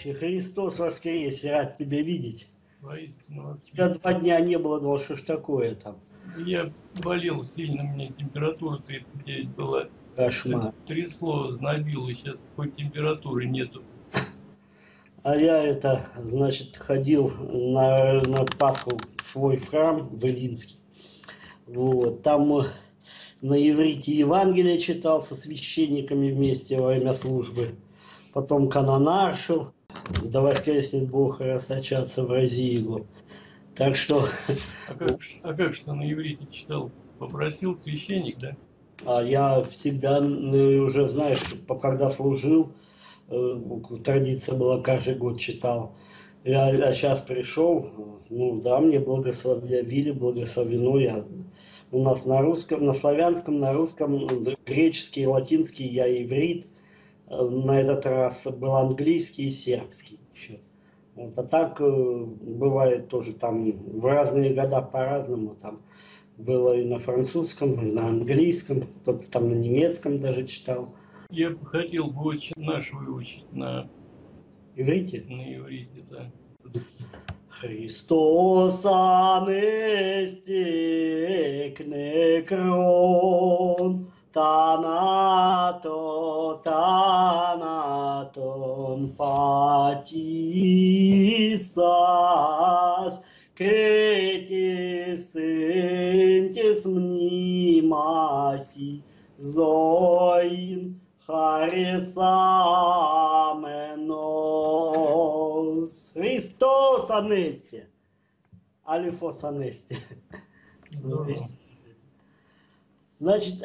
Христос воскресе, рад тебя видеть. Воистину Тебя воскрес. 2 дня не было, думал, что ж такое там. Я болел сильно, у меня температура 39 была. Кошмар. Трясло, знобило, сейчас хоть температуры нету. А я значит, ходил на Пасху в свой храм в Илинский. Вот, там на иврите Евангелие читал со священниками вместе во время службы. Потом канонаршил. Да воскреснет Бог и расточаться в Розиегу. Так что... А как что на иврите читал? Попросил священник, да? А я всегда, уже знаешь, когда служил, традиция была, каждый год читал. Я сейчас пришел, ну да, мне благословили, благословено. У нас на русском, на славянском, на русском, греческий, латинский, я иврит. На этот раз был английский и сербский еще. Вот, а так бывает тоже там в разные года по-разному. Там было и на французском, и на английском, кто-то там на немецком даже читал. Я бы хотел бы очень наш выучить на Иврите? На иврите, да. Χριστός ανέστη εκ νεκρών, θάνατον πατήσας, και της εν της μνήμασι ζωήν χαρισάμενος. Χριστός ανέστη. Алифос анести. Значит,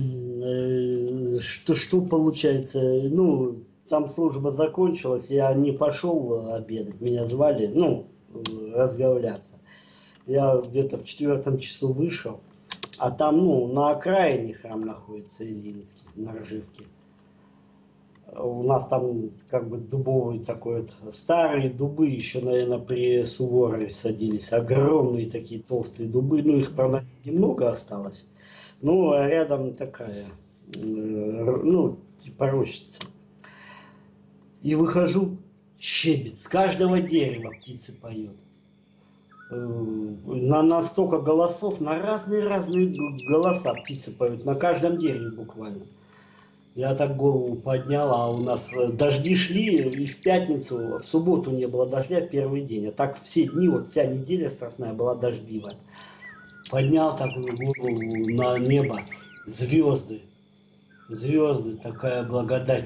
что получается? Ну, там служба закончилась, я не пошел обедать, меня звали, ну, разговляться. Я где-то в 4 часу вышел, а там, ну, на окраине храм находится Илинский, на Ржевке. У нас там как бы дубовый такой вот, старые дубы еще, наверное, при Суворове садились, огромные такие толстые дубы, ну их, правда, немного осталось, ну а рядом такая, ну, типа рощица. И выхожу, щебет, с каждого дерева птицы поют. На столько голосов, на разные голоса птицы поют, на каждом дереве буквально. Я так голову поднял, а у нас дожди шли, и в пятницу, в субботу не было дождя, первый день. А так все дни, вот вся неделя страстная была дождливая. Поднял такую голову на небо, звезды, такая благодать.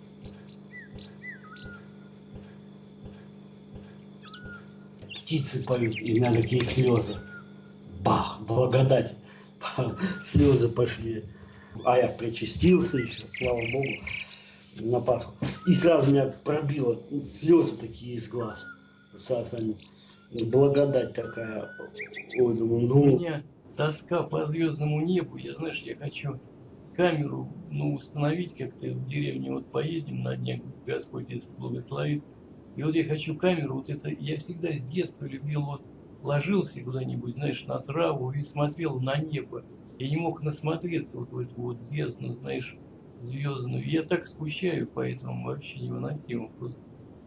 Птицы поют, и у меня такие слезы. Бах, благодать, слезы пошли. А я причастился еще, слава Богу, на Пасху. И сразу меня пробило, слезы такие из глаз. Благодать такая. Ой, думаю, ну... У меня тоска по звездному небу. Я, знаешь, я хочу камеру, ну, установить как-то в деревне. Вот поедем на дне, Господь если благословит. И вот я хочу камеру, вот это, я всегда с детства любил, вот ложился куда-нибудь, знаешь, на траву и смотрел на небо. Я не мог насмотреться вот в эту вот бездну, знаешь, звездную. Я так скучаю, поэтому вообще невыносимо просто.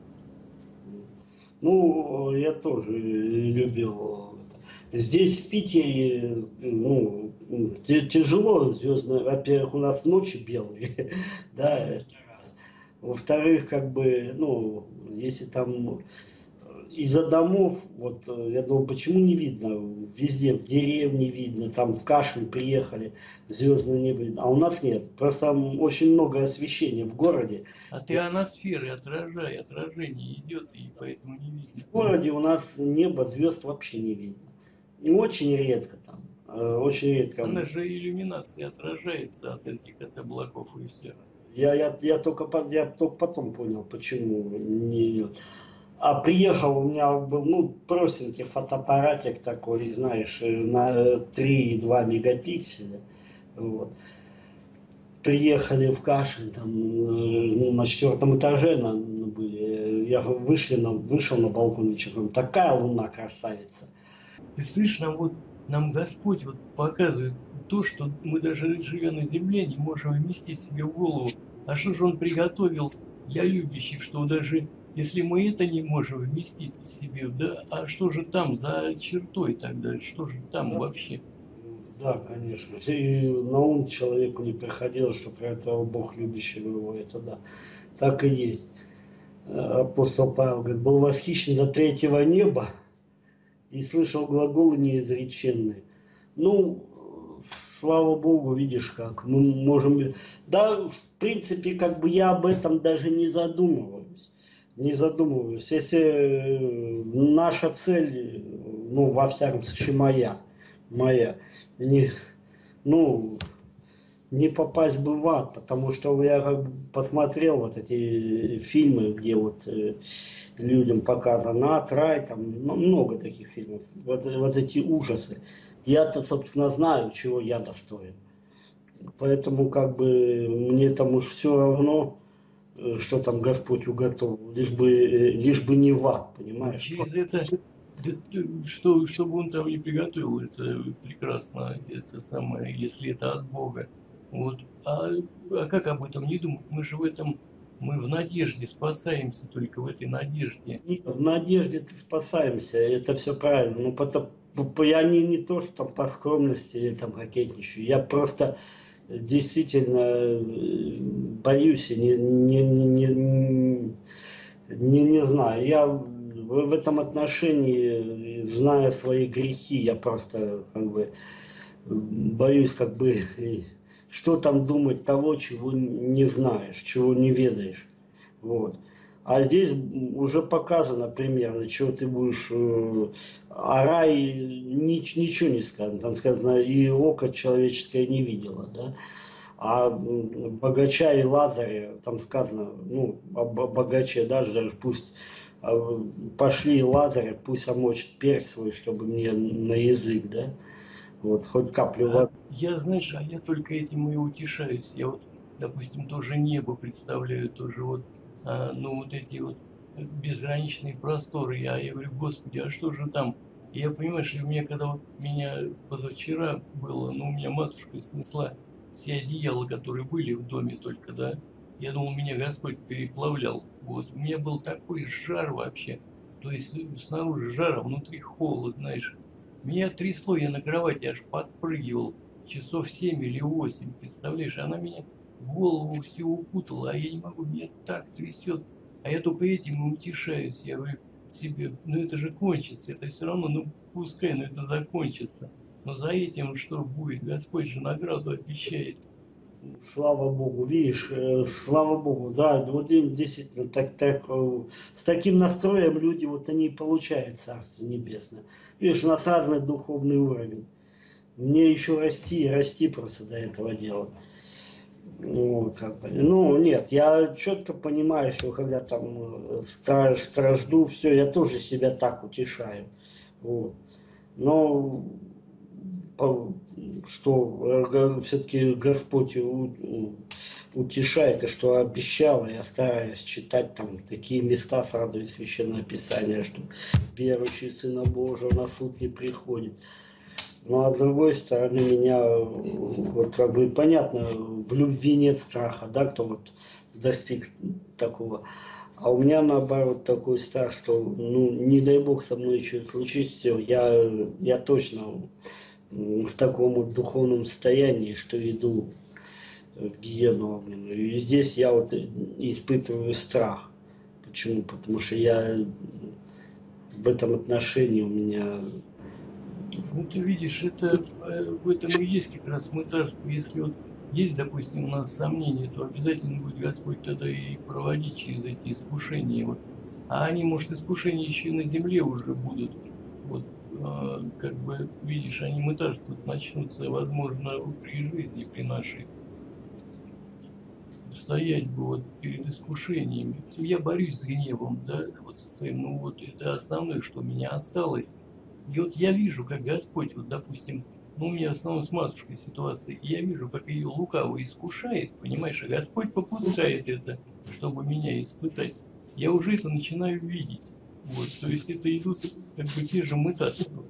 Ну, я тоже любил это. Здесь, в Питере, ну, тяжело звездно. Во-первых, у нас ночи белые, да, это раз. Во-вторых, как бы, ну, если там... Из-за домов, вот, я думаю, почему не видно? Везде, в деревне видно, там в Кашин приехали, звездное небо видно. А у нас нет. Просто там очень много освещения в городе. А ты ионосферы отражение идет, и поэтому не видно. В городе у нас небо, звезд вообще не видно. И очень редко там. Очень редко. Она же иллюминация отражается от этих от облаков и все. Я только потом понял, почему не идет. А приехал, у меня был, ну, простенький фотоаппаратик такой, знаешь, на 3,2 мегапикселя. Вот. Приехали в Кашин, там, ну, на 4-м этаже были. Я вышел на балкон вечером. Такая луна красавица. И слышишь, нам Господь вот показывает то, что мы даже живя на земле не можем вместить себе в голову. А что же Он приготовил для любящих, что даже Если мы это не можем вместить в себе, да, а что же там за чертой тогда? Что же там Да, вообще? да, конечно. И на ум человеку не приходило, что про этого Бог любящий его, это да. Так и есть. Апостол Павел говорит, был восхищен до третьего неба и слышал глаголы неизреченные. Ну, слава Богу, видишь как, мы можем... Да, в принципе, как бы я об этом даже не задумываюсь. Не задумываюсь. Если наша цель, ну, во всяком случае, моя, не, ну, не попасть бы в ад, потому что я как бы посмотрел вот эти фильмы, где вот людям показано ад, рай, там ну, много таких фильмов, вот эти ужасы. Я-то, собственно, знаю, чего я достоин. Поэтому как бы мне там уж все равно, что там Господь уготовил, лишь бы не в ад, Ну, понимаешь? через это, чтобы он там не приготовил, это прекрасно, это самое, если это от Бога. Вот. А как об этом не думать? Мы же в этом, мы в надежде спасаемся только в этой надежде. Нет, в надежде ты спасаемся, это все правильно. Ну, я не то, что там по скромности или там кокетничаю. Я просто действительно боюсь и не знаю. Я в этом отношении, зная свои грехи, я просто как бы боюсь как бы что там думать того, чего не знаешь, чего не ведаешь. Вот. А здесь уже показано примерно, что ты будешь... О рае ничего не сказано. Там сказано, и око человеческое не видело. Да? А богача и Лазаря, там сказано, ну, о богаче даже пусть пошли Лазаря, пусть омочит персть свой, чтобы мне на язык, да? Вот, хоть каплю А воды. я, знаешь, я только этим и утешаюсь. Я вот, допустим, тоже небо представляю, тоже вот, ну, вот эти вот безграничные просторы. Я говорю, Господи, а что же там? И я понимаю, что у меня, когда вот меня позавчера было, ну, у меня матушка снесла все одеяла, которые были в доме только, да. Я думал, меня Господь переплавлял. Вот. У меня был такой жар вообще. То есть снаружи жар, а внутри холод, знаешь. Меня трясло, я на кровати аж подпрыгивал часов 7 или 8, представляешь? Она меня в голову все укутала, а я не могу, меня так трясет. А я только этим и утешаюсь. Я говорю себе, ну это же кончится, это все равно, ну пускай, но это закончится. Но за этим что будет? Господь же награду обещает. Слава Богу, видишь, слава Богу, да, вот действительно, с таким настроем люди, вот они и получают Царство Небесное. Видишь, у нас разный духовный уровень. Мне еще расти и расти просто до этого дела. Ну, как бы, ну, нет, я четко понимаю, что когда там стражду, все, я тоже себя так утешаю. Вот. Но что все-таки Господь утешает, и что обещал, я стараюсь читать там такие места сразу из Священного Писания, что верующий Сына Божьего на суд не приходит. Ну, а с другой стороны, меня, вот как бы понятно, в любви нет страха, да, кто вот достиг такого. А у меня наоборот такой страх, что, ну, не дай бог со мной что-то случится, я точно в таком вот духовном состоянии, что иду в гиену огненную. И здесь я вот испытываю страх. Почему? Потому что я в этом отношении у меня... Ну, ты видишь, это в этом и есть как раз мытарство. Если вот есть, допустим, у нас сомнения, то обязательно будет Господь тогда и проводить через эти искушения. Вот. А они, может, искушения еще и на земле уже будут. Вот, как бы, видишь, они мытарства начнутся, возможно, при жизни, при нашей. Стоять бы вот перед искушениями. Я борюсь с гневом, да, вот со своим, ну вот это основное, что у меня осталось. И вот я вижу, как Господь, вот допустим, ну у меня в основном с матушкой ситуация, и я вижу, как ее лукаво искушает, понимаешь, а Господь попускает это, чтобы меня испытать. Я уже это начинаю видеть. Вот, то есть это идут как бы те же мытарства.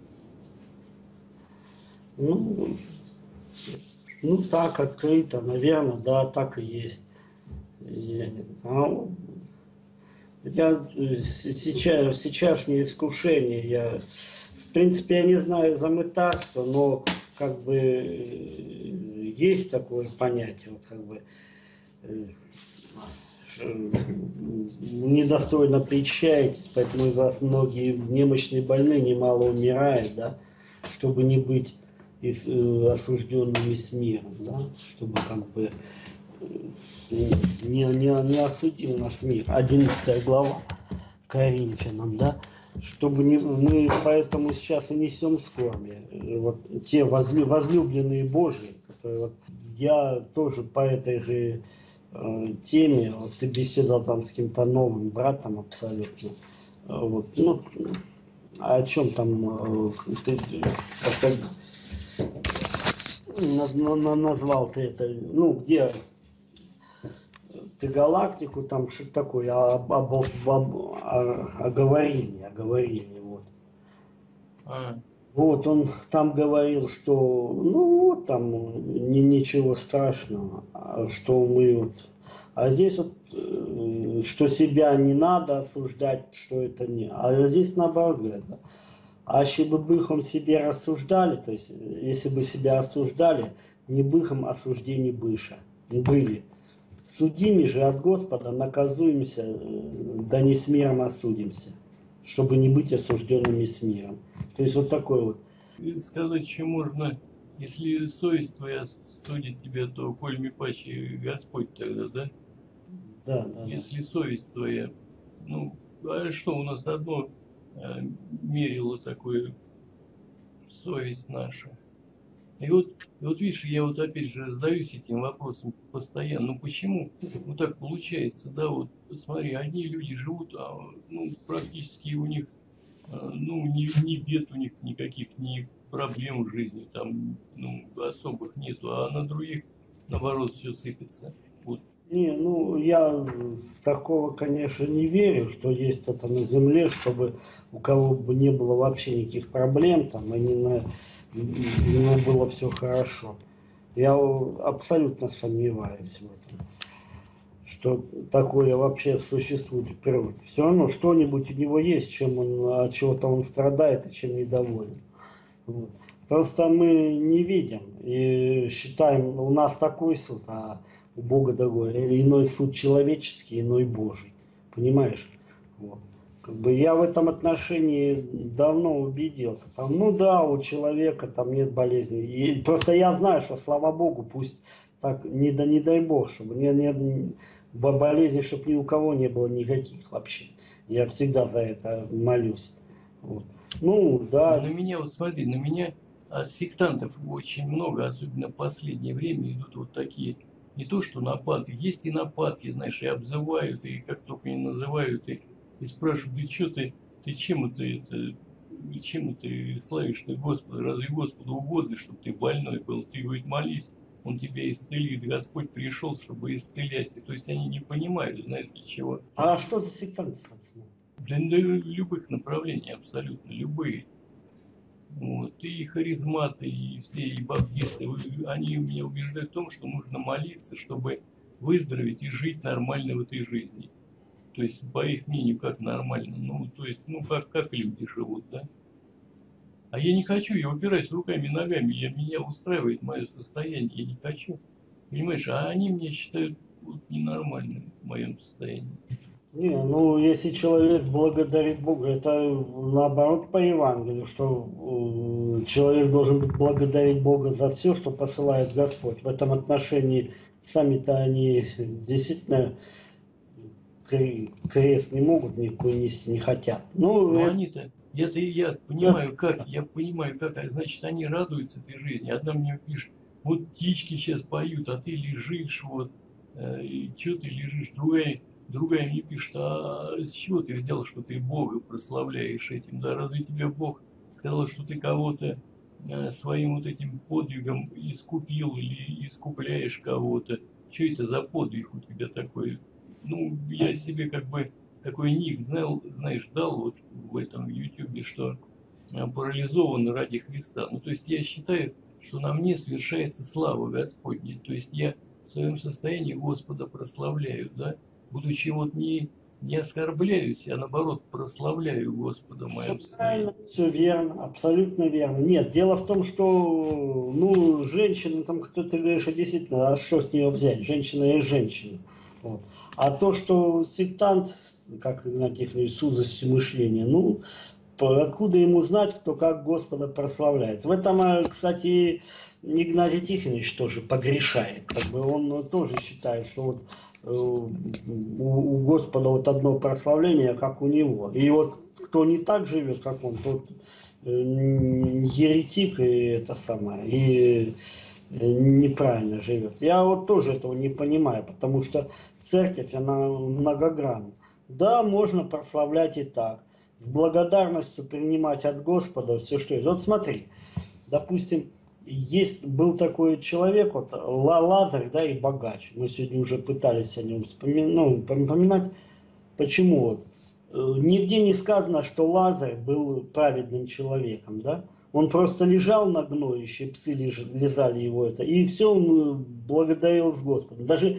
Ну, ну так, открыто, наверное, да, так и есть. Я сейчасшнее искушение, в принципе, я не знаю за мытарство, но как бы есть такое понятие, вот, как бы, недостойно причащаетесь, поэтому из вас многие немощные больные немало умирают, да, чтобы не быть осужденными с миром, да, чтобы как бы не осудил нас мир. 11 глава Коринфянам, да, чтобы не, мы поэтому сейчас и несем скорби. Вот те возлюбленные Божьи, которые вот, я тоже по этой же теме, вот ты беседовал там с каким-то новым братом абсолютно, вот, ну, а о чем там ты как-то назвал ты это, ну, где ты галактику, там что-то такое, оговорили, вот. Вот, он там говорил, что, ну, вот там ничего страшного, что мы вот, а здесь вот, что себя не надо осуждать, что это не, а здесь наоборот говорят, да. А если бы быхом себе рассуждали, то есть, если бы себя осуждали, не быхом осуждений быша, были. Судими же от Господа, наказуемся, да не с миром осудимся, чтобы не быть осужденными с миром. То есть вот такой вот. И сказать, что можно, если совесть твоя судит тебя, то коль ми паче Господь тогда, да? Да, да. Если совесть твоя, ну, а что у нас одно мерило такое, совесть наша. И вот видишь, я вот опять же задаюсь этим вопросом постоянно. Ну почему вот так получается, да, вот смотри, одни люди живут, ну, практически у них, ну, ни бед у них никаких, ни проблем в жизни, там, ну, особых нету, а на других, наоборот, все сыпется. Вот. Не, ну, я в такого, конечно, не верю, что есть это на земле, чтобы у кого бы не было вообще никаких проблем, там, и было все хорошо. Я абсолютно сомневаюсь в этом, что такое вообще существует в природе. Все равно что-нибудь у него есть, чем от чего-то он страдает и чем недоволен. Вот. Просто мы не видим и считаем, у нас такой суд, а у Бога другой. Иной суд человеческий, иной Божий. Понимаешь? Вот. Как бы я в этом отношении давно убедился. Там, ну да, у человека там нет болезни. И просто я знаю, что слава Богу, пусть так, не дай Бог, чтобы болезни, чтобы ни у кого не было никаких вообще. Я всегда за это молюсь. Вот. Ну, да. На меня, вот смотри, на меня сектантов очень много, особенно в последнее время идут вот такие, не то что нападки, есть и нападки, знаешь, и обзывают, и как только не называют, и спрашивают, ты что ты чем это славишь ты Господа, разве Господу угодно, чтобы ты больной был, ты, говорит, молись, Он тебя исцелит, Господь пришел, чтобы исцелять, то есть они не понимают, знаешь, для чего. А что за сектанты, собственно? Для любых направлений, абсолютно, любые. Вот. И харизматы, и все, и баптисты, они меня убеждают в том, что нужно молиться, чтобы выздороветь и жить нормально в этой жизни. То есть, по их мнению, как нормально. Ну, то есть, ну, как люди живут, да. А я не хочу, я упираюсь руками и ногами, меня устраивает мое состояние, я не хочу. Понимаешь, а они меня считают вот, ненормальным в моем состоянии. Не, ну если человек благодарит Бога, это наоборот по Евангелию, что человек должен благодарить Бога за все, что посылает Господь. В этом отношении сами-то они действительно крест не могут никакой нести, не хотят. Ну они-то, я понимаю как, а значит они радуются этой жизни. Одна мне пишет, вот птички сейчас поют, а ты лежишь, вот, и что ты лежишь, другая мне пишет, а с чего ты взял, что ты Бога прославляешь этим, да, разве тебе Бог сказал, что ты кого-то своим вот этим подвигом искупил или искупляешь кого-то, что это за подвиг у тебя такой? Ну, я себе как бы такой ник знаешь, дал вот в этом ютубе, что парализован ради Христа. Ну, то есть я считаю, что на мне совершается слава Господня. То есть я в своем состоянии Господа прославляю, да, будучи вот не не оскорбляюсь, а наоборот прославляю Господа в Все моем правильно, состоянии. все верно, абсолютно верно. Нет, дело в том, что, ну, женщина, там, кто ты говоришь, а действительно, а что с нее взять? Женщина и женщина. Вот. А то, что сектант, как Игнатий Тихонович, с узостью мышления, ну, откуда ему знать, кто как Господа прославляет? В этом, кстати, Игнатий Тихонович тоже погрешает. Как бы он тоже считает, что вот у Господа вот одно прославление, как у него. И вот кто не так живет, как он, тот еретик и это самое, и неправильно живет. Я вот тоже этого не понимаю, потому что церковь, она многогранна. Да, можно прославлять и так. С благодарностью принимать от Господа все, что есть. Вот смотри, допустим, был такой человек, вот Лазарь, да, и богач. Мы сегодня уже пытались о нем поминать. Почему вот? Нигде не сказано, что Лазарь был праведным человеком, да? Он просто лежал на гноище, псы лизали его это, и все, он благодарил с Господом. Даже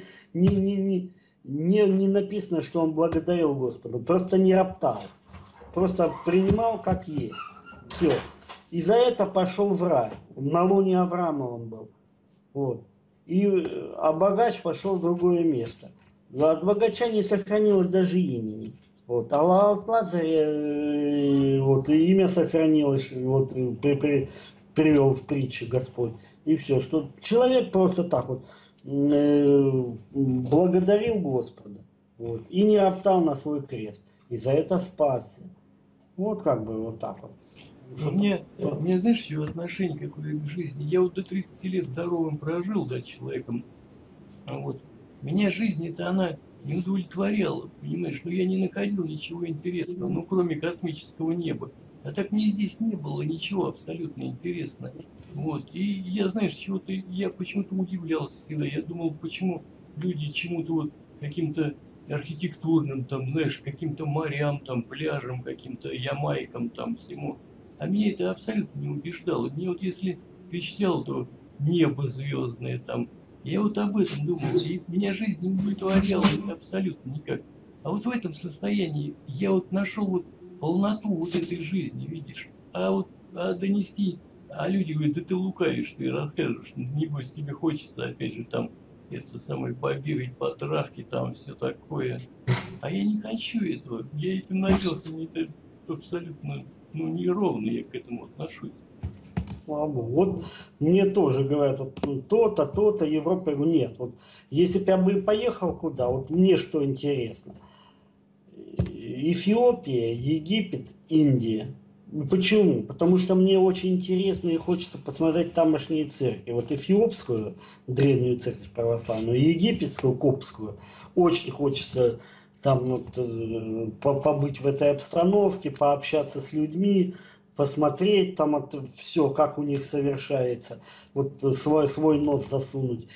не написано, что он благодарил Господа, просто не роптал, просто принимал как есть. Все. И за это пошел в рай. На луне Авраама он был. Вот. А богач пошел в другое место. Но от богача не сохранилось даже имени. Вот. А от Лазаря вот, и имя сохранилось, вот, привел в притче Господь. И все, что человек просто так вот благодарил Господа, вот, и не роптал на свой крест. И за это спасся. Вот как бы вот так вот. У меня, знаешь, еще отношение какое к жизни. Я вот до 30 лет здоровым прожил, да, человеком. А вот. Меня жизнь это она не удовлетворяла, понимаешь? Но я не находил ничего интересного, ну, кроме космического неба. А так мне здесь не было ничего абсолютно интересного. Вот. И я, знаешь, чего-то, я почему-то удивлялся всегда. Я думал, почему люди чему-то вот каким-то архитектурным, там, знаешь, каким-то морям, там, пляжам, каким-то ямайкам, там, всему. А меня это абсолютно не убеждало. Мне вот если ты читал, то небо звездное там, я вот об этом думал, и меня жизнь не удовлетворяла абсолютно никак. А вот в этом состоянии я вот нашел вот полноту вот этой жизни, видишь. Донести, а люди говорят, да ты лукавишь, ты расскажешь, небось тебе хочется, опять же, там, это самое, побегать по травке, там, все такое. А я не хочу этого, я этим наелся, мне это абсолютно, ну, неровно я к этому отношусь. Слава Богу. Вот мне тоже говорят, вот то-то, то-то, Европа. Я говорю, нет. Вот если бы я бы поехал куда, вот мне что интересно. Эфиопия, Египет, Индия. Почему? Потому что мне очень интересно и хочется посмотреть тамошние церкви. Вот эфиопскую, древнюю церковь православную, и египетскую, коптскую. Очень хочется там вот, побыть в этой обстановке, пообщаться с людьми, посмотреть там все, как у них совершается, вот свой нос засунуть.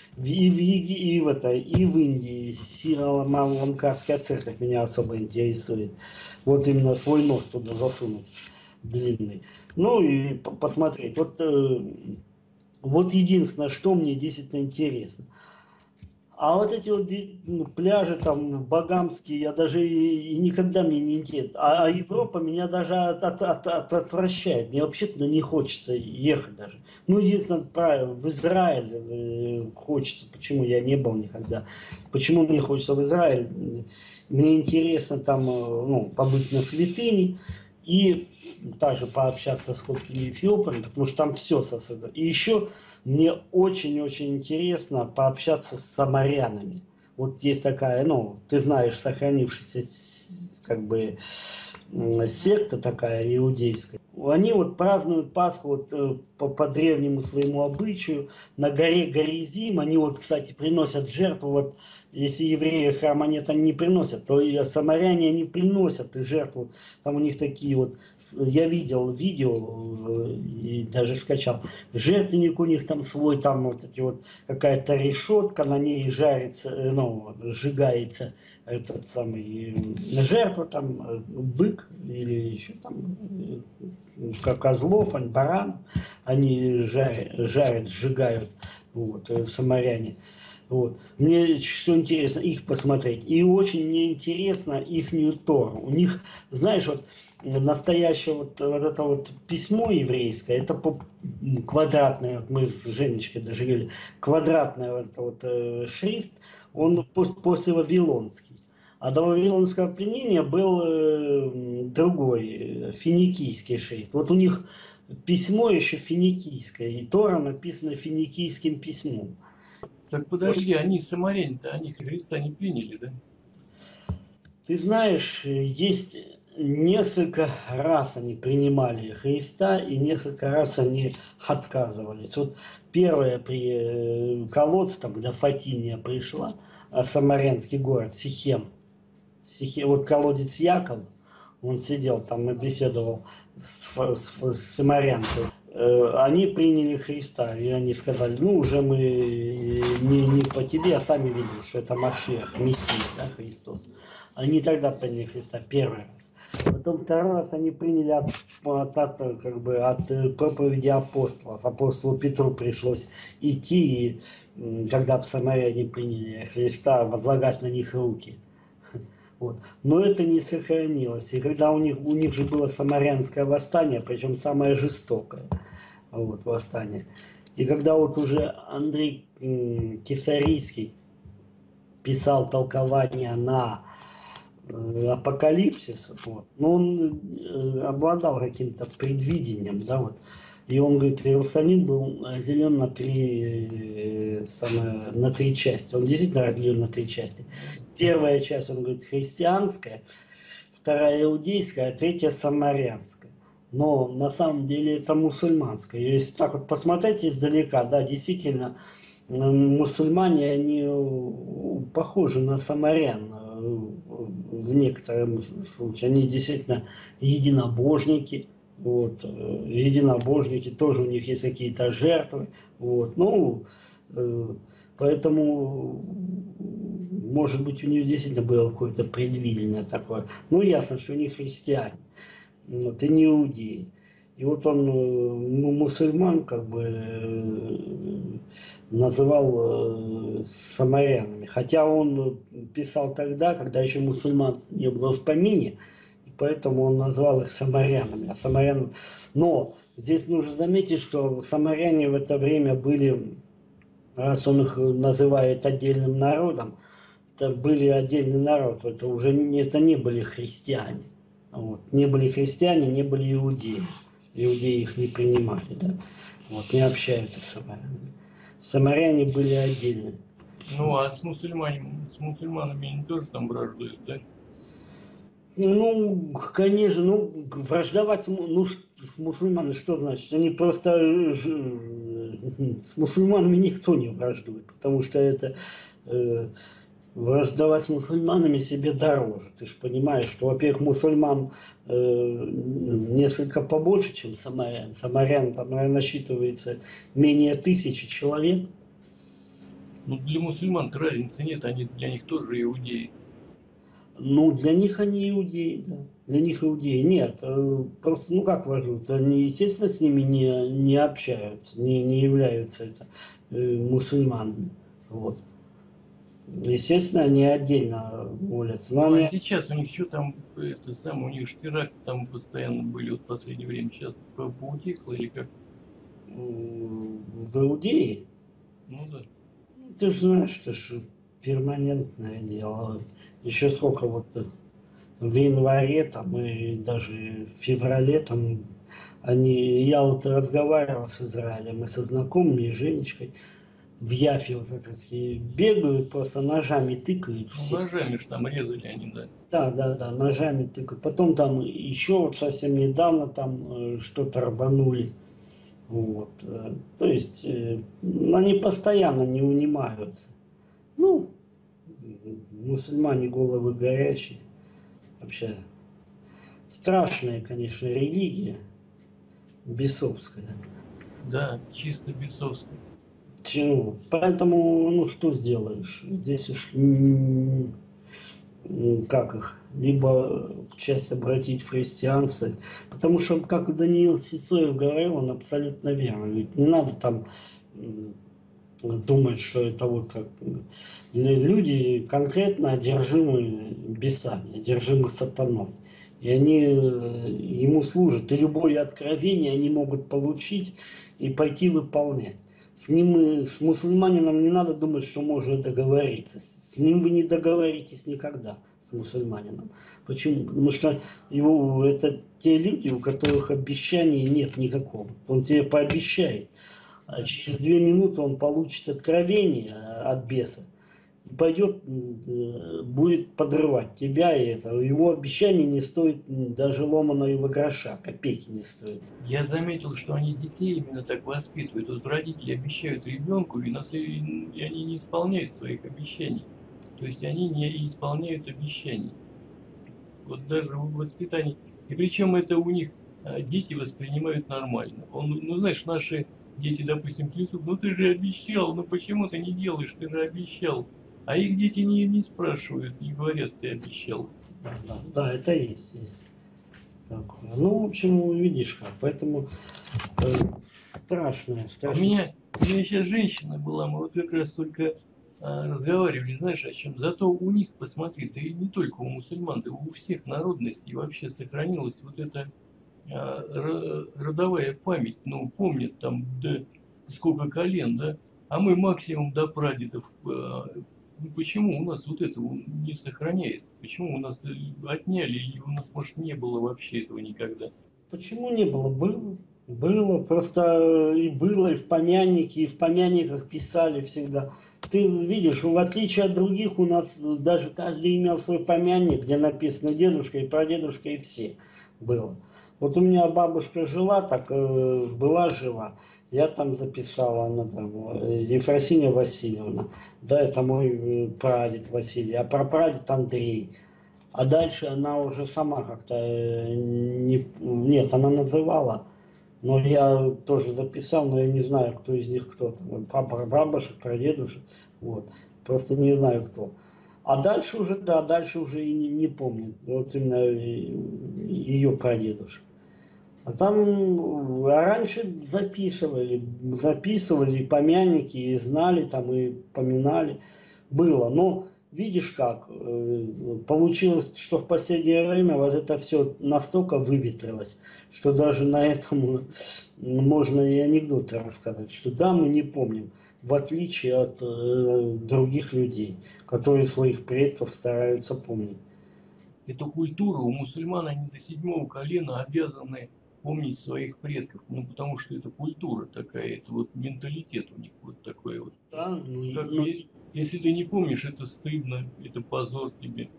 И в Индии Сиро-Ланкарская церковь меня особо интересует. Вот именно свой нос туда засунуть длинный. Ну и посмотреть. Вот единственное, что мне действительно интересно. А вот эти вот пляжи там багамские, я даже и никогда мне не интересно. А Европа меня даже отвращает. Мне вообще туда не хочется ехать даже. Ну, единственное, правильно, в Израиль хочется. Почему я не был никогда? Почему мне хочется в Израиль? Мне интересно там ну, побыть на святыне и также пообщаться с хотными эфиопами, потому что там все сосредоточено. И еще мне очень-очень интересно пообщаться с самарянами. Вот есть такая, ну, ты знаешь, сохранившаяся как бы секта такая иудейская. Они вот празднуют Пасху вот, по древнему своему обычаю. На горе Горизим они вот, кстати, приносят жертву. Вот если евреи храма нет, они не приносят, то и самаряне они приносят и жертву. Там у них такие вот, я видел видео и даже скачал. Жертвенник у них там свой, там вот эти вот какая-то решетка, на ней жарится, ну, сжигается этот самый жертва, там бык или еще там как козлов, баран, они жарят, сжигают, вот, самаряне. Вот. Мне что интересно, их посмотреть. И очень мне интересно ихнюю Тору. У них, знаешь, вот настоящее вот это вот письмо еврейское, это квадратное, вот мы с Женечкой даже говорили, квадратное вот это вот шрифт, он после вавилонский. А до вавилонского пленения был другой, финикийский шрифт. Вот у них письмо еще финикийское, и Тора написана финикийским письмом. Так подожди, они самаряне-то, они Христа не приняли, да? Ты знаешь, есть несколько раз они принимали Христа, и несколько раз они отказывались. Вот первое при колодце, там, когда Фатиния пришла, самарянский город, Сихем. Вот колодец Яков, он сидел там и беседовал с самарянкой. Они приняли Христа, и они сказали, ну, уже мы не по тебе, а сами видим, что это Машиах, Мессия, да, Христос. Они тогда приняли Христа первый раз. Потом второй раз они приняли от проповеди апостолов. Апостолу Петру пришлось идти, и когда самаряне приняли Христа, возлагать на них руки. Вот. Но это не сохранилось. И когда у них же было самарянское восстание, причем самое жестокое вот, восстание. И когда вот уже Андрей Кесарийский писал толкование на апокалипсис, вот, но он обладал каким-то предвидением, да, вот. И он говорит, Иерусалим был разделен на три части. Он действительно разделен на 3 части. Первая часть, он говорит, христианская, вторая иудейская, а третья самарянская. Но на самом деле это мусульманская. Если так вот посмотреть издалека, да, действительно, мусульмане, они похожи на самарян в некотором случае. Они действительно единобожники. Вот, единобожники, тоже у них есть какие-то жертвы. Вот, ну, поэтому, может быть, у них действительно было какое-то предвидение такое. Ну, ясно, что они христиане, вот, и не иудеи. И вот он мусульман как бы называл самарянами. Хотя он писал тогда, когда еще мусульманств не было в помине, поэтому он назвал их самарянами. Но здесь нужно заметить, что самаряне в это время были, раз он их называет отдельным народом, это были отдельный народ, это не были христиане. Вот. Не были христиане, не были иудеи. Иудеи их не принимали, да? Вот, не общаются с самарянами. Самаряне были отдельные. Ну, а с мусульманами они тоже там враждуют, да? Ну, конечно, ну, враждовать с мусульманами что значит? Они просто с мусульманами никто не враждует, потому что это враждовать с мусульманами себе дороже. Ты же понимаешь, что, во-первых, мусульман несколько побольше, чем самарян. Самарян там, наверное, насчитывается менее 1000 человек. Ну, для мусульман разницы нет, они для них тоже иудеи. Ну, для них они иудеи, да. Для них иудеи. Нет, просто, ну как вождут, они, естественно, с ними не общаются, не являются это мусульманами. Вот. Естественно, они отдельно молятся. Но Ну, они... а сейчас у них что там, у них штирак там постоянно были, вот в последнее время сейчас поутихло или как? В Иудее? Ну да. Ты же знаешь, что ж перманентное дело. Еще сколько вот в январе там и даже в феврале там я вот разговаривал с Израилем и со знакомыми, и Женечкой в Яфе вот как раз и бегают, просто ножами тыкают. Ну, ножами же там резали они, да. Да, ножами тыкают. Потом там еще вот совсем недавно там что-то рванули. Вот. То есть они постоянно не унимаются. Ну, мусульмане головы горячие. Вообще страшная, конечно, религия. Бесовская. Да, чисто бесовская. Чего? Поэтому, ну, что сделаешь? Здесь уж как их? Либо часть обратить в христианство. Потому что, как Даниил Сисоев говорил, он абсолютно верно. Ведь не надо там думать, что это вот как люди конкретно одержимы бесами, одержимы сатаной. И они ему служат. И любое откровение они могут получить и пойти выполнять. С ним, с мусульманином не надо думать, что можно договориться. С ним вы не договоритесь никогда, с мусульманином. Почему? Потому что это те люди, у которых обещаний нет никакого. Он тебе пообещает. А через 2 минуты он получит откровение от беса и пойдет, будет подрывать тебя и это. Его обещание не стоит даже ломаного гроша, копейки не стоит. Я заметил, что они детей именно так воспитывают. Вот родители обещают ребенку, и они не исполняют своих обещаний. То есть они не исполняют обещаний. Вот даже в воспитании. И причем это у них дети воспринимают нормально. Ну знаешь, наши дети, допустим, трясут, ну ты же обещал, ну почему ты не делаешь, ты же обещал. А их дети не спрашивают, не говорят, ты обещал. Да, это есть. Такое. Ну, в общем, видишь как. Поэтому страшно. У меня сейчас женщина была, мы вот как раз только разговаривали, знаешь, о чем. Зато у них, посмотри, да и не только у мусульман, да у всех народностей вообще сохранилась вот эта родовая память. Ну, помнят там, да, сколько колен, да. А мы максимум до прадедов. Ну, почему у нас вот этого не сохраняется? Почему у нас отняли, или у нас, может, не было вообще этого никогда? Почему не было? Было. Было, просто и в помяннике, и в помянниках писали всегда. Ты видишь, в отличие от других, у нас даже каждый имел свой помянник, где написано дедушка и прадедушка, и все было. Вот у меня бабушка жила, так была жива. Я там записала, она там, Ефросинья Васильевна. Да, это мой прадед Василий, а прапрадед Андрей. А дальше она уже сама как-то нет, она называла. Но я тоже записал, но я не знаю, кто из них кто там. Папа, бабушек, прадедушек. Вот. Просто не знаю кто. А дальше уже, да, дальше уже и не помню. Вот именно ее прадедушек. А там раньше записывали помянники, и знали там, и поминали. Было. Но видишь как, получилось, что в последнее время вот это все настолько выветрилось, что даже на этом можно и анекдоты рассказать, что да, мы не помним, в отличие от других людей, которые своих предков стараются помнить. Эту культуру у мусульман они до седьмого колена обязаны помнить своих предков, ну потому что это культура такая, это вот менталитет у них вот такой вот. Да, Как, если ты не помнишь, это стыдно, это позор тебе.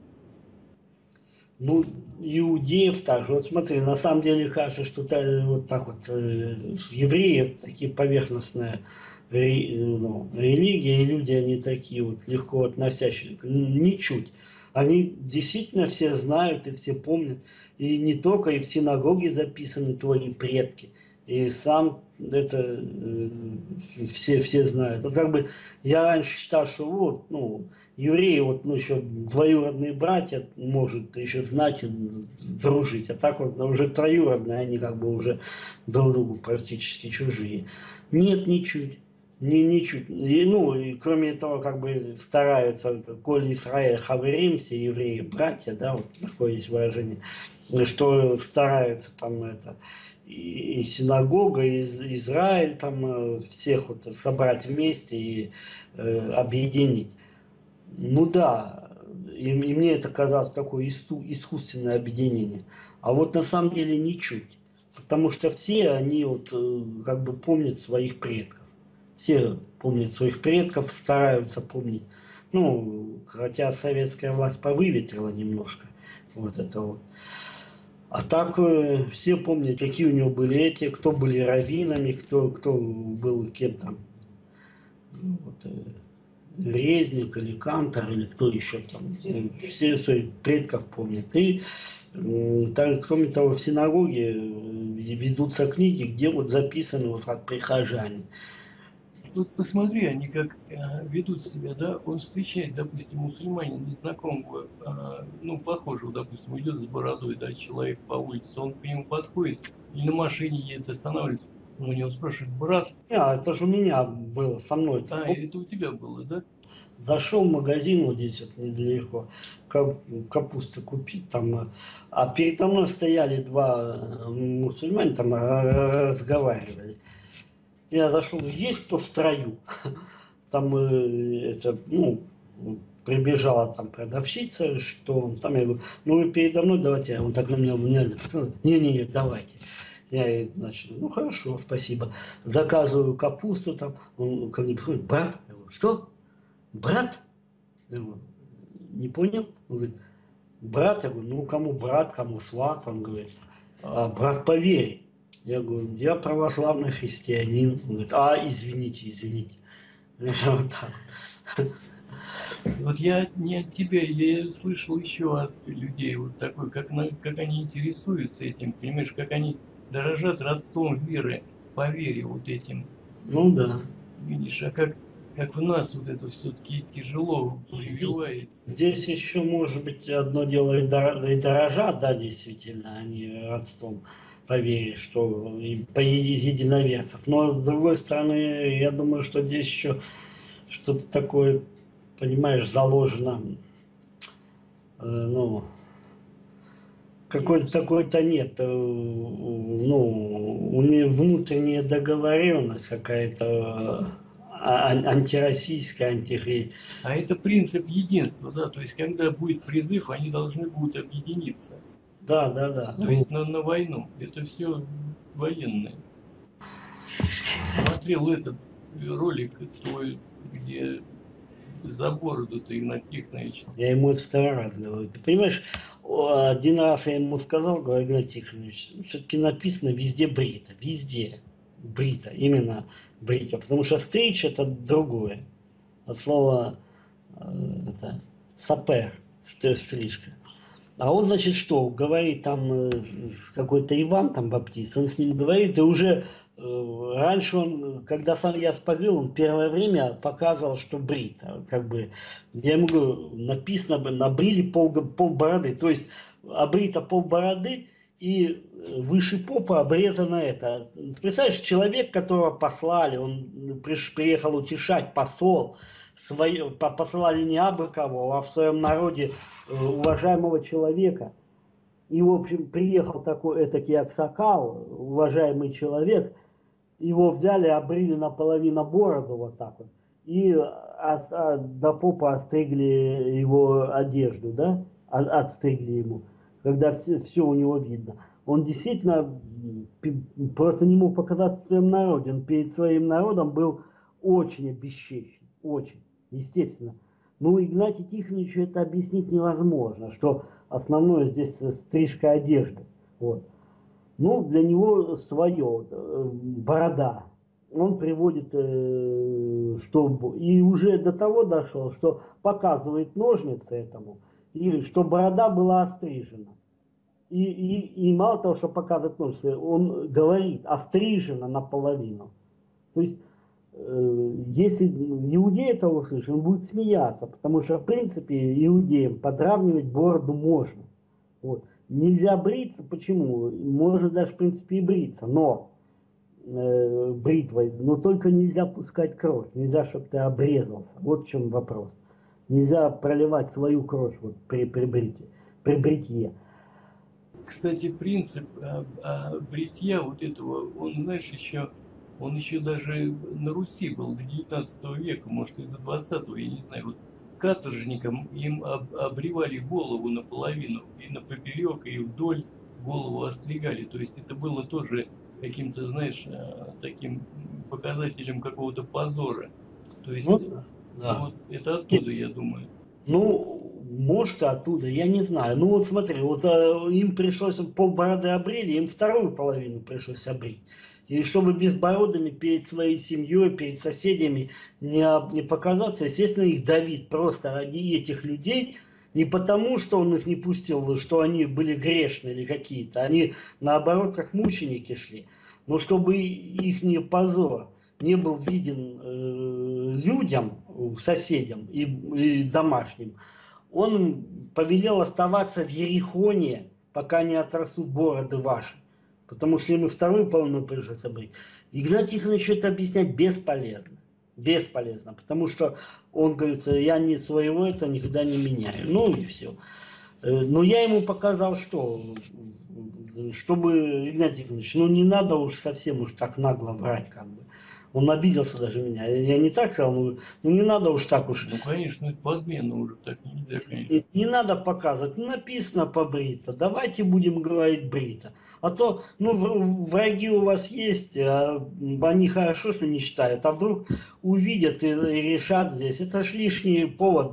ну, иудеев также. Вот смотри, на самом деле кажется, что вот так вот евреи такие поверхностные религия, и люди они такие вот легко относящие. Ничуть. Они действительно все знают и все помнят. И не только, и в синагоге записаны твои предки. И сам это все знают. Вот как бы я раньше считал, что вот, ну, евреи, вот, ну, еще двоюродные братья, может еще знать и дружить. А так вот, ну, уже троюродные, они как бы уже друг другу практически чужие. Нет, ничуть. Ничуть. И, ну, и кроме этого, как бы стараются, коли Израиль хаверим, все евреи братья, да, вот такое есть выражение, что стараются там это, и синагога, и Израиль там всех вот собрать вместе и объединить. Ну да, и мне это казалось такое искусственное объединение. А вот на самом деле ничуть. Потому что все они вот как бы помнят своих предков. Все помнят своих предков, стараются помнить. Ну, хотя советская власть повыветрила немножко. Вот это вот. А так все помнят, какие у него были эти, кто были раввинами, кто был кем там. Ну, вот, Резник или Кантор, или кто еще там. Все своих предков помнят. И так, кроме того, в синагоге ведутся книги, где вот записаны вот как прихожане. Вот посмотри, они как ведут себя, да, он встречает, допустим, мусульманина незнакомого, ну, похожего, допустим, идет с бородой, да, человек по улице, он к нему подходит, или на машине едет, останавливается, Он у него спрашивает, брат, Это же у меня было, со мной. это у тебя было, да? Зашел в магазин вот здесь вот недалеко, капусты купить там, а передо мной стояли два мусульмане, там разговаривали. Я зашел, есть кто в строю? Там прибежала там продавщица, что там я говорю, ну вы передо мной давайте, он так на меня не, давайте. Я, значит, ну хорошо, спасибо. Заказываю капусту там, он ко мне приходит, брат, я говорю, что? Брат? Я говорю, не понял? Он говорит, брат, я говорю, ну кому брат, кому сват, он говорит, брат по вере. Я говорю, я православный христианин. Он говорит, извините. Вот так. Вот я не от тебя, я слышал еще от людей вот такой, как они интересуются этим, понимаешь, как они дорожат родством веры, по вере вот этим. Ну да. Видишь, а как в нас вот это все-таки тяжело прививается. Здесь еще, может быть, одно дело и дорожат, да, действительно, они родством по вере, что и по единоверцев. Но, с другой стороны, я думаю, что здесь еще что-то такое, понимаешь, заложено, ну, какой-то нет, ну, у нее внутренняя договоренность какая-то антироссийская, А это принцип единства, да, то есть когда будет призыв, они должны будут объединиться. Да. То есть на войну, это все военное. Смотрел этот ролик твой, где за бороду-то Игнат Тихонович. Я ему это второй раз говорю. Ты понимаешь, один раз я ему сказал, говорю, Игнат Тихонович, все-таки написано везде брито, везде брито, именно брито, потому что стричь это другое. От слова это сапер, стрижка. А он, значит, что, говорит там какой-то Иван там баптист, он с ним говорит, и уже раньше он, когда сам я спалил, он первое время показывал, что брито. Как бы, я ему говорю, написано, набрили пол бороды, то есть обрито пол бороды и выше попа обрезано это. Представляешь, человек, которого послали, он приехал утешать, посол, посылали не абы кого, а в своем народе уважаемого человека. И, в общем, приехал такой этакий аксакал, уважаемый человек, его взяли, обрили наполовину бороду вот так вот, и до попа остригли его одежду, да, отстригли ему, когда все у него видно. Он действительно просто не мог показаться в своем народе, он перед своим народом был очень обесчещен, очень, естественно. Ну, Игнатию Тихоновичу это объяснить невозможно, что основное здесь стрижка одежды. Вот. Ну, для него свое, борода. Он приводит, что и уже до того дошел, что показывает ножницы этому, или что борода была острижена. И мало того, что показывает ножницы, он говорит, острижена наполовину. То есть, если иудей это услышит, он будет смеяться, потому что, в принципе, иудеям подравнивать бороду можно. Вот. Нельзя бриться, почему? Можно даже, в принципе, и бриться, но бритвой, но только нельзя пускать кровь, нельзя, чтобы ты обрезался. Вот в чем вопрос. Нельзя проливать свою кровь вот, при бритье. Кстати, принцип бритья вот этого, он, знаешь, он еще даже на Руси был до 19 века, может и до 20-го, я не знаю. Вот каторжникам им обревали голову наполовину, и на поперек, и вдоль голову остригали. То есть это было тоже каким-то, знаешь, таким показателем какого-то позора. То есть вот, да. Вот, это оттуда, я думаю. Ну, может оттуда, я не знаю. Ну вот смотри, вот им пришлось полбороды обрели, им вторую половину пришлось обрить. И чтобы безбородыми перед своей семьей, перед соседями не показаться, естественно, их давит просто ради этих людей. Не потому, что он их не пустил, что они были грешные или какие-то. Они, наоборот, как мученики шли. Но чтобы их позор не был виден людям, соседям и домашним, он повелел оставаться в Ерихоне, пока не отрастут бороды ваши. Потому что ему вторую половину придется брить. Игнат Тихонович это объяснять бесполезно. Бесполезно. Потому что он говорит, я не своего это никогда не меняю. Ну и все. Но я ему показал, что, чтобы, Игнат Тихонович, ну не надо уж совсем уж так нагло врать, как бы. Он обиделся даже меня. Я не так сказал, ну не надо уж так уж. Ну, конечно, это подмена уже, так нельзя, конечно. Не надо показывать. Ну, написано побрито. Давайте будем говорить брито. А то, ну, враги у вас есть, а они хорошо, что не считают. А вдруг увидят и решат здесь. Это ж лишний повод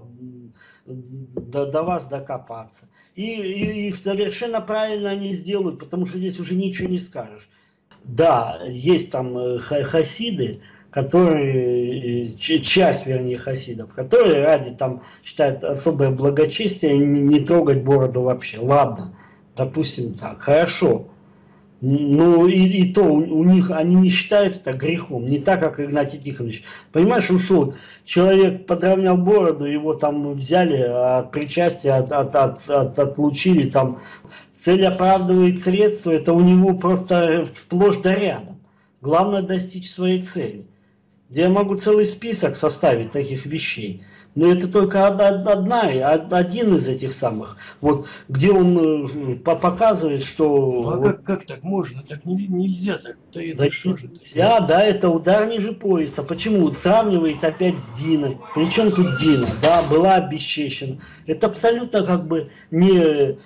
до вас докопаться. И совершенно правильно они сделают, потому что здесь уже ничего не скажешь. Да, есть там хасиды, которые, часть, вернее, хасидов, которые ради, там, считают особое благочестие не трогать бороду вообще. Ладно, допустим так, хорошо. Ну и то у них, они не считают это грехом, не так, как Игнатий Тихонович. Понимаешь, что человек подровнял бороду, его там взяли от причастия, отлучили, там, цель оправдывает средства, это у него просто сплошь да рядом. Главное достичь своей цели. Я могу целый список составить таких вещей. Но это только один из этих самых, вот, где он показывает, что... Ну, а вот, как так можно? Так нельзя, так, да это да, что же? Да, это удар ниже пояса. Почему? Сравнивает опять с Диной. Причем тут Дина? Да, была обесчещена. Это абсолютно как бы не...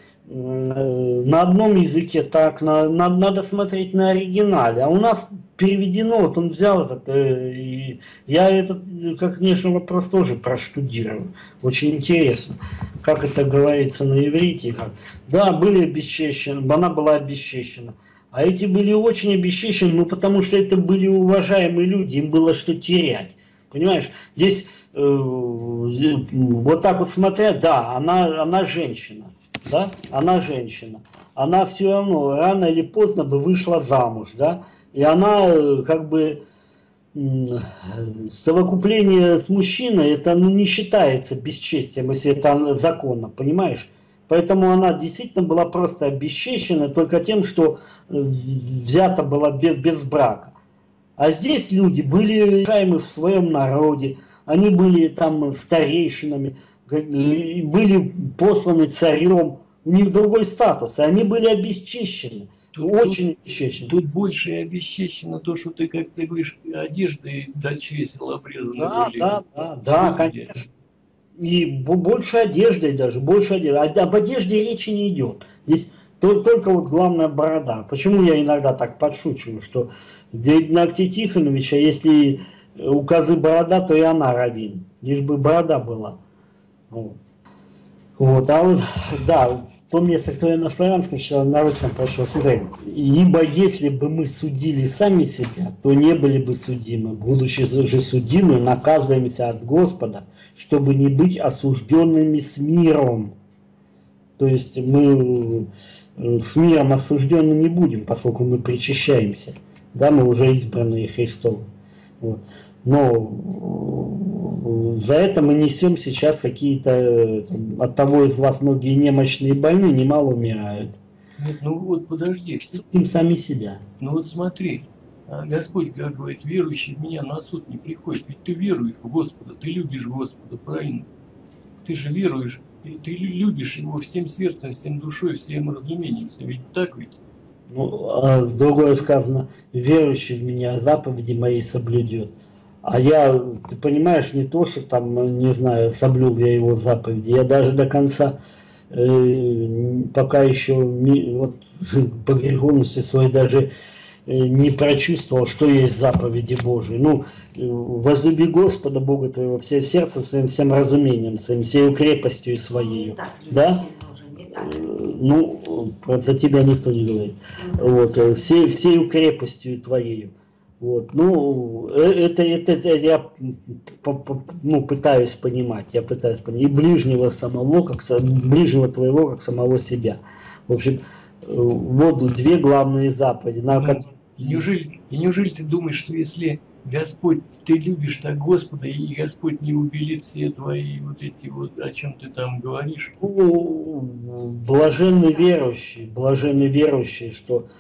на одном языке так, надо смотреть на оригинале. А у нас переведено, вот он взял этот, и я этот, как, конечно, вопрос тоже проштудировал. Очень интересно, как это говорится на иврите. Как. Да, были обесчещены, она была обесчещена. А эти были очень обесчещены, ну потому что это были уважаемые люди, им было что терять. Понимаешь, здесь вот так вот смотря, да, она женщина. Да? Она женщина. Она все равно рано или поздно бы вышла замуж, да? И она как бы совокупление с мужчиной, это ну, не считается бесчестием, если это законно, понимаешь? Поэтому она действительно была просто обесчещена только тем, что взята была без брака. А здесь люди были уважаемы в своем народе, они были там старейшинами, были посланы царем, у них другой статус, и они были обесчищены, очень обесчищены. Тут больше обесчещено то, что ты, как ты говоришь, одежды до чресел обрезаны. Да, конечно. И больше одежды даже, больше одежды. Об одежде речи не идет. Здесь только вот главная борода. Почему я иногда так подшучиваю, что для Игнатия Тихоновича, если у козы борода, то и она раввин. Лишь бы борода была. Вот, а вот, да, то место, которое я на славянском читал, нарочно прочел, смотри. Ибо если бы мы судили сами себя, то не были бы судимы. Будучи же судимы, наказываемся от Господа, чтобы не быть осужденными с миром. То есть мы с миром осуждены не будем, поскольку мы причащаемся. Да, мы уже избранные Христовы. Вот. Но за это мы несем сейчас какие-то, от того из вас многие немощные и больные немало умирают. Нет, ну вот подожди. Судим сами себя. Ну вот смотри, Господь как говорит, верующий в меня на суд не приходит. Ведь ты веруешь в Господа, ты любишь Господа, правильно? Ты же веруешь, ты любишь Его всем сердцем, всем душой, всем разумением. Ведь так ведь? Ну, а с другой сказано, верующий в меня заповеди мои соблюдет. А я, ты понимаешь, не то, что там, не знаю, соблюл я его заповеди, я даже до конца, пока еще вот, по греховности своей даже не прочувствовал, что есть заповеди Божии. Ну, возлюби Господа, Бога твоего, всем сердцем своим, всем разумением своим, всей крепостью своей. Да? Ну, за тебя никто не говорит. Вот, всей крепостью твоею. Вот, ну, это я пытаюсь понимать, и ближнего самого, ближнего твоего, как самого себя. В общем, вот две главные заповеди. Неужели ты думаешь, что если Господь, ты любишь так Господа, и Господь не убелит все твои вот эти вот, о чем ты там говоришь? Ну, блаженны верующие, что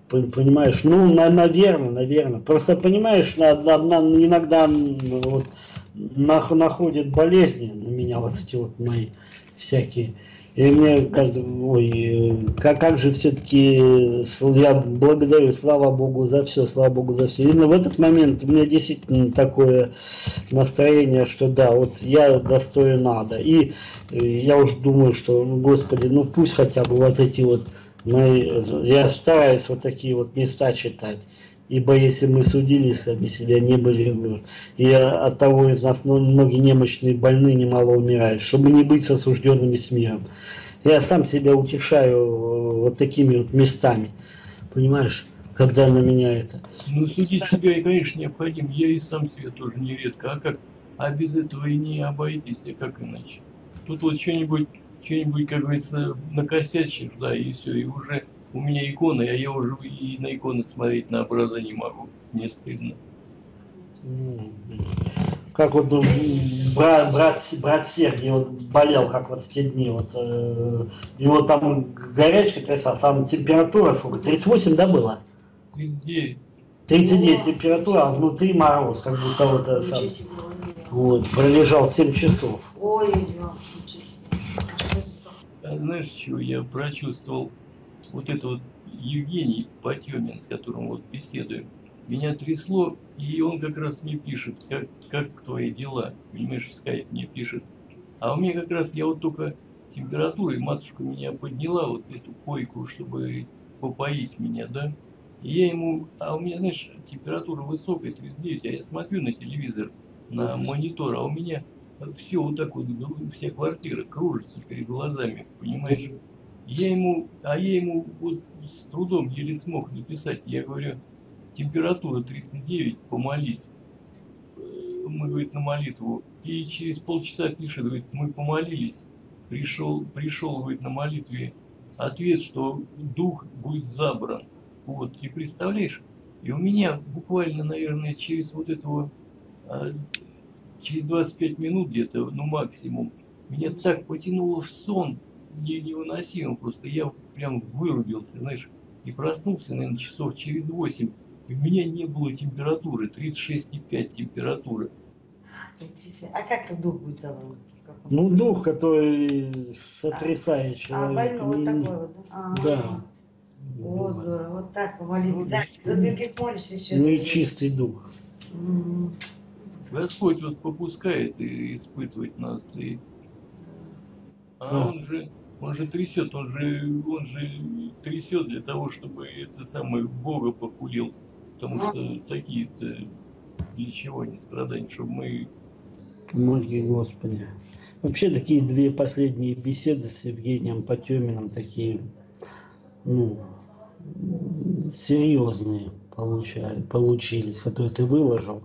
Понимаешь, ну, наверное. Просто, понимаешь, иногда вот, находят болезни на меня, вот эти вот мои всякие. И мне кажется, ой, как же все-таки я благодарю, слава Богу за все, слава Богу за все. Именно в этот момент у меня действительно такое настроение, что да, вот я достоин ада. И я уж думаю, что, ну, Господи, ну пусть хотя бы вот эти вот я стараюсь вот такие вот места читать. Ибо если мы судили сами себя, не были вот, и от того из нас многие немощные, больные немало умирают, чтобы не быть осужденными с миром. Я сам себя утешаю вот такими вот местами, понимаешь, когда на меня это. Ну, судить себя, конечно, необходимо. Я и сам себе тоже нередко. А как? А без этого и не обойтись, а как иначе? Тут вот что-нибудь, как говорится, накосячишь, да, и все, и уже у меня иконы, а я уже и на иконы смотреть, на образа не могу. Мне стыдно. Как вот брат Сергий вот болел, как вот в те дни, вот, его там горячка трясла, сам температура сколько, 38, да, было? 39. 39 температура, а внутри мороз, как будто вот, сам, вот пролежал 7 часов. Ой, ничего себе. А знаешь, чего я прочувствовал? Вот это вот Евгений Потемин, с которым вот беседуем, меня трясло, и он как раз мне пишет, как твои дела, понимаешь, в скайп мне пишет. А у меня как раз, я вот только температурой, матушка меня подняла, вот эту койку, чтобы попоить меня, да. И я ему, а у меня, знаешь, температура высокая, 39, а я смотрю на телевизор, на монитор, а у меня все вот так вот, вся квартира кружится перед глазами, понимаешь. Я ему вот с трудом еле смог написать, я говорю, температура 39, помолись. Мы, говорит, на молитву. И через полчаса пишет, говорит, мы помолились. Пришел, говорит, на молитве ответ, что дух будет забран. Вот, и представляешь, и у меня буквально, наверное, через вот этого, через 25 минут где-то, ну максимум, меня так потянуло в сон, невыносимо просто, я прям вырубился, знаешь, и проснулся, наверное, часов через 8. У меня не было температуры, 36,5 температуры. А как-то дух будет забран? Ну, дух, который сотрясает А человека. больной вот такой вот, да? Да. О, здорово, вот так помолитесь. Ну, Да, за других молишься еще. Нечистый дух. Господь вот попускает и испытывать нас. И... А Да. он же трясет, он же трясет для того, чтобы это самое Бога похулил. Потому что такие-то для чего они страдания, чтобы мы... Помоги, Господи. Вообще такие две последние беседы с Евгением Потеминым такие, ну, серьезные получились, которые ты выложил.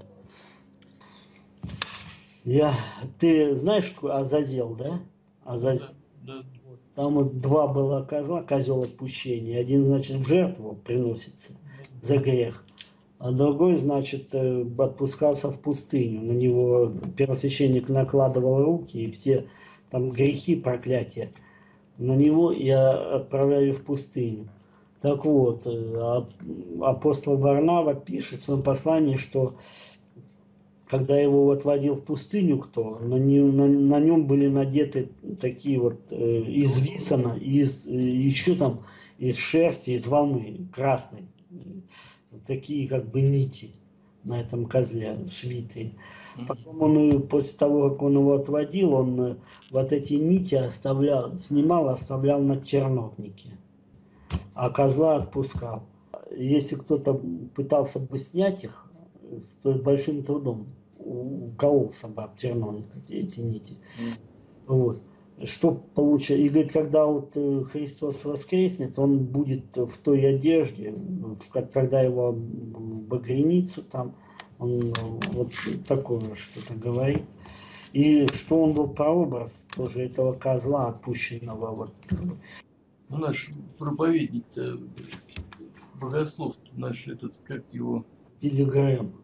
Ты знаешь, что такое Азазел, да? Азазел. Да. Там вот два было козла, козел отпущения. Один, значит, в жертву приносится за грех, а другой, значит, отпускался в пустыню. На него первосвященник накладывал руки, и все там грехи, проклятия на него я отправляю в пустыню. Так вот, апостол Варнава пишет в своем послании, что когда его отводил в пустыню кто, на нем были надеты такие вот из висана, еще там из шерсти, из волны красной, такие как бы нити на этом козле швитые. Потом он, после того, как он его отводил, он вот эти нити оставлял на чернотнике, а козла отпускал. Если кто-то пытался бы снять их, с большим трудом укололся бы об чернотник эти нити. Вот. Что получается? И говорит, когда вот Христос воскреснет, он будет в той одежде, когда его в багряницу там, он вот такое что-то говорит. И что он был прообраз тоже этого козла, отпущенного. Вот. Ну, наш проповедник-то, богослов наш этот, как его... Пилигрим.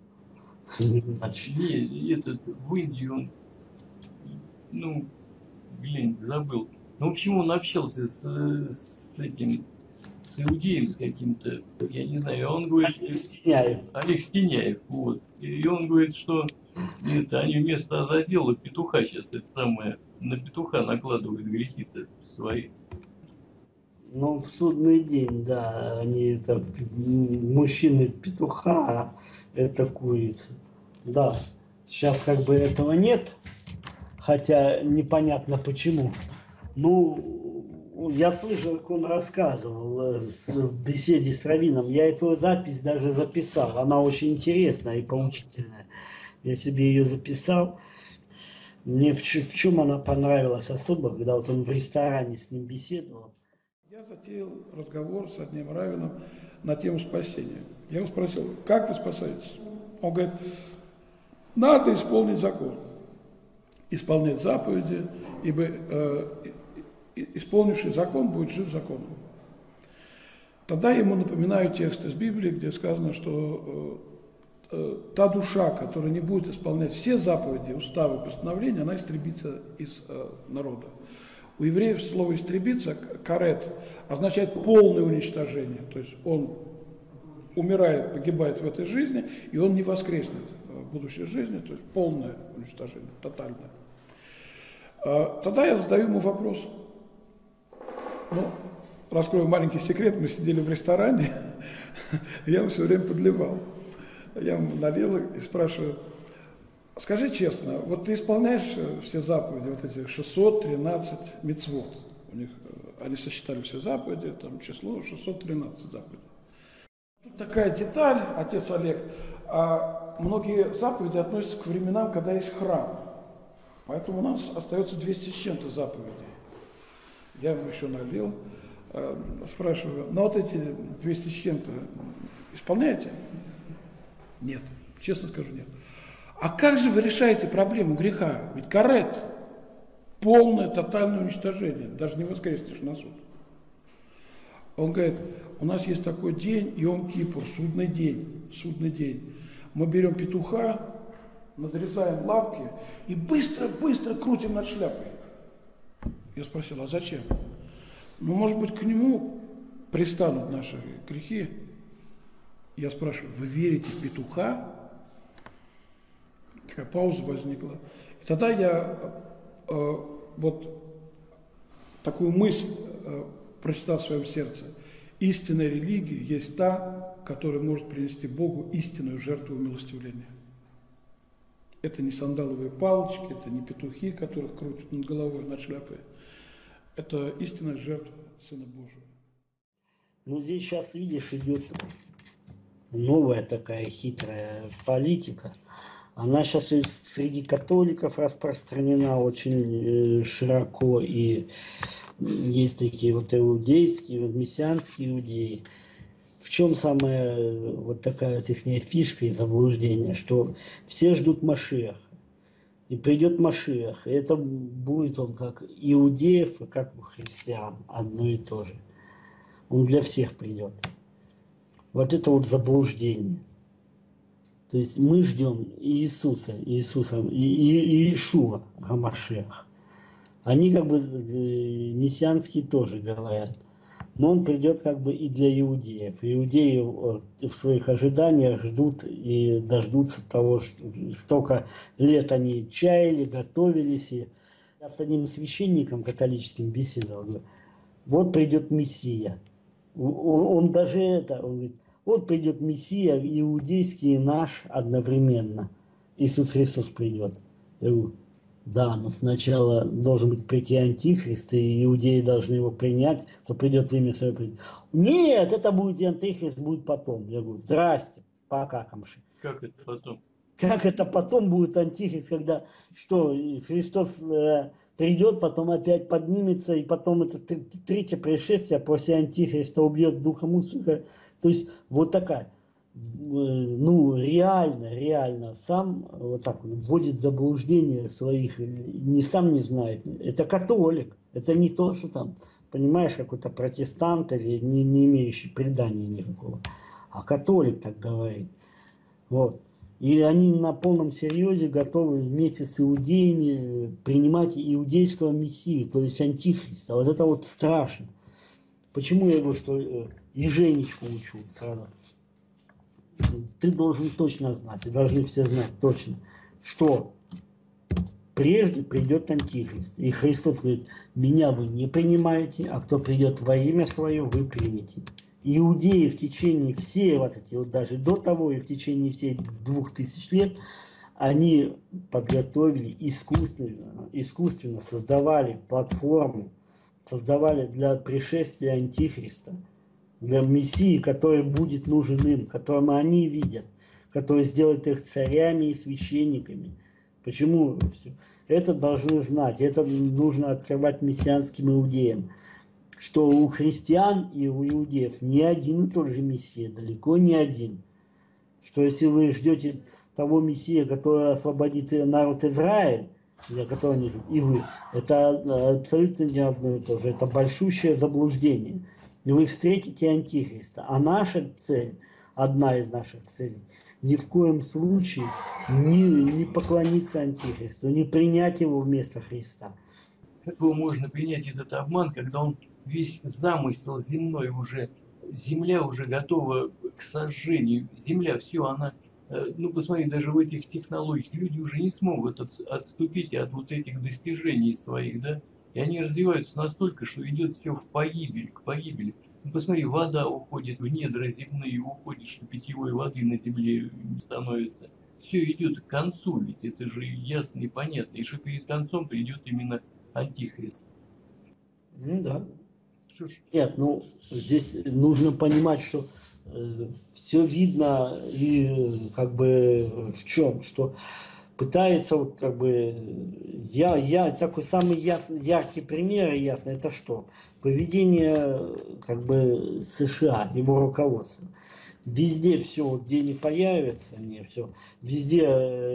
Не, этот, в Индии он, ну, блин, забыл. Ну, в общем, он общался с с иудеем, с каким-то, я не знаю, он говорит... Стеняев. Олег Стеняев, вот. И он говорит, что это, они вместо Азазела петуха сейчас, это самое, на петуха накладывают грехи-то свои. Ну, в судный день, да, они это мужчины петуха, а это курица. Да, сейчас как бы этого нет, хотя непонятно почему. Ну, я слышал, как он рассказывал в беседе с раввином. Я эту запись даже записал. Она очень интересная и поучительная. Я себе ее записал. Мне в чем она понравилась особо, когда вот он в ресторане с ним беседовал. Я затеял разговор с одним раввином на тему спасения. Я его спросил, как вы спасаетесь? Он говорит, надо исполнить закон, исполнять заповеди, ибо исполнивший закон будет жив законом. Тогда я ему напоминаю текст из Библии, где сказано, что та душа, которая не будет исполнять все заповеди, уставы, постановления, она истребится из народа. У евреев слово «истребиться», «карет», означает полное уничтожение. То есть он умирает, погибает в этой жизни, и он не воскреснет в будущей жизни, то есть полное уничтожение, тотальное. Тогда я задаю ему вопрос. Ну, раскрою маленький секрет, мы сидели в ресторане, я ему все время подливал. Я ему налил и спрашиваю, скажи честно, вот ты исполняешь все заповеди, вот эти 613 мицвот, у них, они сосчитали все заповеди, там число 613 заповедей. Тут такая деталь, отец Олег, многие заповеди относятся к временам, когда есть храм, поэтому у нас остается 200 с чем-то заповедей. Я ему еще налил, спрашиваю, ну вот эти 200 с чем-то исполняете? Нет, честно скажу, нет. А как же вы решаете проблему греха? Ведь карет – полное, тотальное уничтожение, даже не воскреснешь на суд. Он говорит, у нас есть такой день, Йом-Кипур, судный день. Мы берем петуха, надрезаем лапки и быстро-быстро крутим над шляпой. Я спросил, а зачем? Ну, может быть, к нему пристанут наши грехи. Я спрашиваю, вы верите в петуха? Такая пауза возникла. И тогда я вот такую мысль прочитал в своем сердце. Истинная религия есть та, которая может принести Богу истинную жертву умилостивления. Это не сандаловые палочки, это не петухи, которых крутят над головой, над шляпой. Это истинная жертва Сына Божьего. Ну, здесь сейчас, видишь, идет новая такая хитрая политика. Она сейчас и среди католиков распространена очень широко. И есть такие вот иудейские, вот мессианские иудеи. В чем самая вот такая вот их фишка и заблуждение, что все ждут Машиаха. И придет Машиах, и это будет он как иудеев, и как у христиан, одно и то же. Он для всех придет. Вот это вот заблуждение. То есть мы ждем Иисуса и Иешуа Гамашиах. Они как бы мессианские тоже говорят. Но он придет как бы и для иудеев. Иудеи в своих ожиданиях ждут и дождутся того, что столько лет они чаяли, готовились. И я с одним священником католическим беседовал. Говорю, вот придет Мессия. Он даже это, он говорит, вот придет Мессия, иудейский и наш одновременно. Иисус Христос придет. Я говорю, да, но сначала должен быть прийти Антихрист, и иудеи должны его принять, то придет время свое. Нет, это будет Антихрист, будет потом. Я говорю, здрасте, пока, камши. Как это потом? Как это потом будет Антихрист, когда что, Христос придет, потом опять поднимется, и потом это третье пришествие после Антихриста убьет духа Мусора. То есть вот такая. Ну, реально, сам вот так вот вводит в заблуждение своих, сам не знает. Это католик, это не то, что там, понимаешь, какой-то протестант или не имеющий предания никакого. А католик так говорит. Вот. И они на полном серьезе готовы вместе с иудеями принимать иудейского мессию, то есть антихриста. Вот это вот страшно. Почему я говорю, что И Женечку учу сразу. Ты должен точно знать, и должны все знать точно, что прежде придет Антихрист. И Христос говорит, меня вы не принимаете, а кто придет во имя свое, вы примете. Иудеи в течение всей вот эти, вот даже до того и в течение всей 2000 лет, они подготовили искусственно создавали платформу, создавали для пришествия Антихриста, для Мессии, который будет нужен им, которым они видят, который сделает их царями и священниками. Почему? Это должны знать, это нужно открывать мессианским иудеям, что у христиан и у иудеев не один и тот же Мессия, далеко не один. Что если вы ждете того Мессия, который освободит народ Израиль, для которого и вы, это абсолютно не одно и то же, это большущее заблуждение. И вы встретите Антихриста. А наша цель, одна из наших целей, ни в коем случае не поклониться Антихристу, не принять его вместо Христа. Как его можно принять этот обман, когда он весь замысел земной уже, земля уже готова к сожжению, земля все, она, ну посмотри, даже в этих технологиях люди уже не смогут отступить от вот этих достижений своих, да, и они развиваются настолько, что идет все в погибель, к погибели. Ну, посмотри, вода уходит в недра земные, уходит, что питьевой воды на земле не становится. Все идет к концу, ведь это же ясно и понятно. И что перед концом придет именно Антихрист. Ну да. Что ж. Нет, ну здесь нужно понимать, что все видно и как бы в чем, что пытается вот как бы я такой самый яркий пример ясный, это что? Поведение как бы США, его руководства. Везде все, где не появится, не все, везде